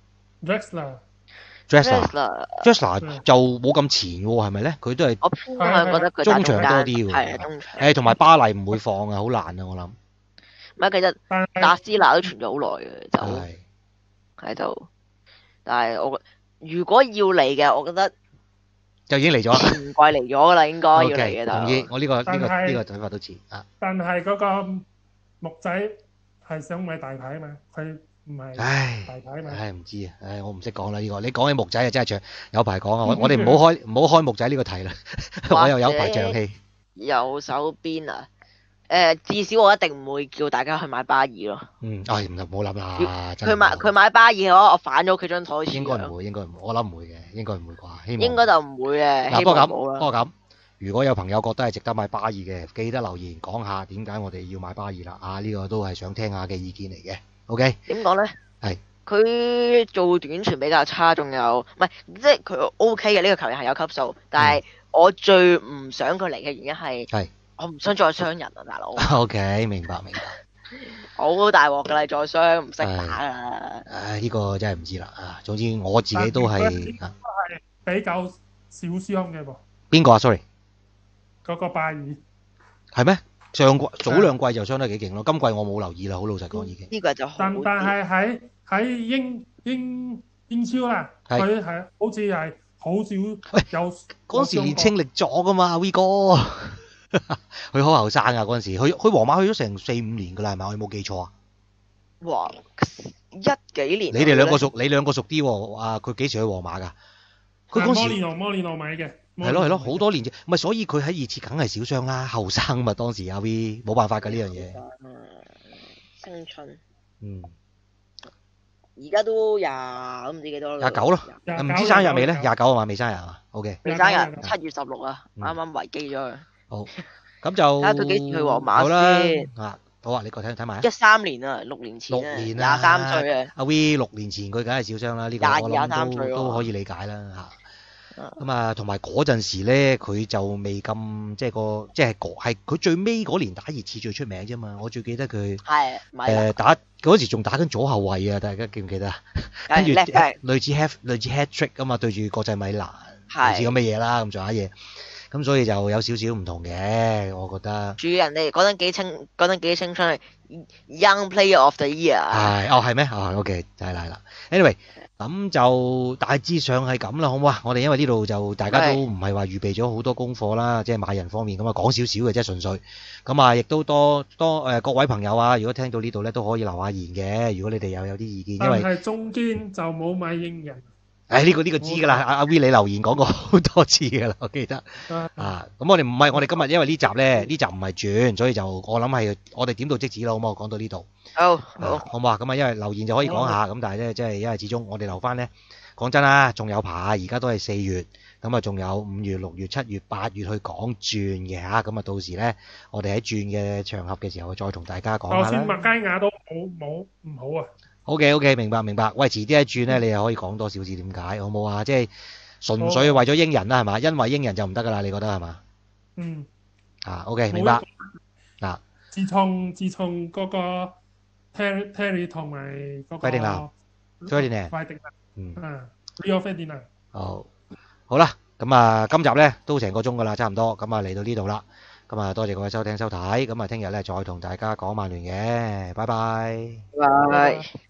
Drexler Dressler Drexler， Dressler 嗯就冇咁前喎，係咪咧？佢都係我偏向覺得佢打中場間多啲喎係啊中場。 誒，同埋巴黎唔會放啊，好難啊，我諗。 唔係其實但係達斯拿都傳咗好耐嘅，就係喺度。但係我如果要嚟嘅，我覺得就已經嚟咗啦。 前季嚟咗噶啦，應該要嚟 OK， 嘅同意， 就。 我呢個呢個但係呢個睇法都似啊。 但係嗰個木仔係想買大牌嘛，佢唔係唉大牌嘛。 唉，唔知啊，唉，我唔識講啦呢個。你講起木仔啊，真係長有排講啊。我我哋唔好開唔好開木仔呢個題啦，我又有排長氣。 右手邊啊，誒、至少我一定唔會叫大家去買巴爾咯。 嗯，唉，唔好諗啦，真係佢買唔好佢買巴爾嘅話，我反咗佢張台應該唔會， 會，應該唔會，我諗唔會嘅，應該唔會啩，希望。 應該就唔會嘅。 嗱， 希不過咁， 望冇啦。 不過咁，如果有朋友覺得係值得買巴爾嘅，記得留言講下點解我哋要買巴爾啦。啊，呢個都係想聽下嘅意見嚟嘅。OK， 點講咧？ 係佢做短傳比較差，仲有唔係即係佢 O K 嘅呢個球員係有級數，但係我最唔想佢嚟嘅原因係係我唔想再傷人啊，大佬。 OK，明白明白。 好大鑊㗎啦，再傷唔識打㗎。 唉，呢個真係唔知啦啊！總之我自己都但係係啊， 比較少傷嘅喎， 邊個啊？sorry， 嗰個拜爾。 係咩？上季早兩季就傷得幾勁咯，今季我冇留意啦，好老實講已經。 呢個就好啲。 但但係喺喺英英英超啦， 係佢係好似係好少喂有嗰陣時有傷過年青力壯噶嘛，V 哥，佢好後生啊嗰陣時，去去皇馬去咗成四五年噶啦，係咪？我有冇記錯啊？ 哇！一幾年你哋兩個熟，你兩個熟啲喎。啊，佢幾時去皇馬㗎？佢嗰摩時連奴摩連奴買嘅， 係咯係咯，好多年啫。唔係，所以佢喺熱刺梗係少傷啦，後生嘛當時阿 V 冇辦法㗎呢樣嘢。 嗯青春， 嗯， 而家都廿唔知幾多啦。 廿九咯， 廿九唔知生日未咧？ 廿九廿九啊嘛，未生日啊嘛。OK， 未生日， 廿九七月十六啊， 嗯啱啱維基咗佢。 好，咁就睇下佢幾時去皇馬好啦先。 啊，好啊，你個睇睇埋啊。 一三年啊，六年前啊， 六年啦廿三歲啊。 阿 V 六年前佢梗係少傷啦，呢個我廿二廿三諗歲喎都都可以理解啦嚇。 嗯咁啊，同埋嗰陣時咧，佢就未咁即係個即係個係佢最尾嗰年打熱刺最出名啫嘛。我最記得佢係咪啦？ 誒打嗰時仲打緊左後衞啊，大家記唔記得啊？跟住係叻嘅， 類似 hat 類似 hat trick 啊嘛，對住國際米蘭係類似咁嘅嘢啦，咁上下嘢。咁所以就有少少唔同嘅，我覺得。 主人哋嗰陣幾青嗰陣幾青春係 Young Player of the Year。 係，哦係咩？哦 OK，係啦係啦。anyway，咁就大致上係咁啦，好唔好啊？我哋因為呢度就大家都唔係話預備咗好多功課啦，即係買人方面咁啊，講少少嘅啫，純粹。咁啊，亦都多多誒各位朋友啊，如果聽到呢度咧，都可以留下言嘅。如果你哋又有啲意見，因為但係中堅就冇買英人。 誒呢個呢個知㗎啦，阿阿 V 你留言講過好多次㗎啦，我記得。 啊啊，咁我哋唔係我哋今日因為呢集咧，呢集唔係轉，所以就我諗係我哋點到即止啦，好唔好？講到呢度。 好啊好好唔好啊？咁啊，因為留言就可以講下，咁但係咧，即係因為始終我哋留翻咧，講真啦，仲有排，而家都係四月，咁啊，仲有五月、六月、七月、八月去講轉嘅嚇，咁啊，到時咧，我哋喺轉嘅場合嘅時候，再同大家講下啦。 就算麥佳雅都冇冇唔好啊。 好嘅，OK，明白明白。喂，遲啲一轉咧，你又可以講多少少點解，好唔好啊？即係純粹為咗英人啦，係嘛？因為英人就唔得㗎啦，你覺得係嘛？ 嗯， 啊，OK，明白。啊， 自從自從嗰個 Terry Terry 同埋嗰個費迪南，Ferdinand， 費迪南， 嗯， 啊 Rio Ferdinand。 好，好啦，咁啊，今集咧都成個鐘㗎啦，差唔多，咁啊嚟到呢度啦，咁啊多謝各位收聽收睇，咁啊聽日咧再同大家講曼聯嘅，拜拜。 拜。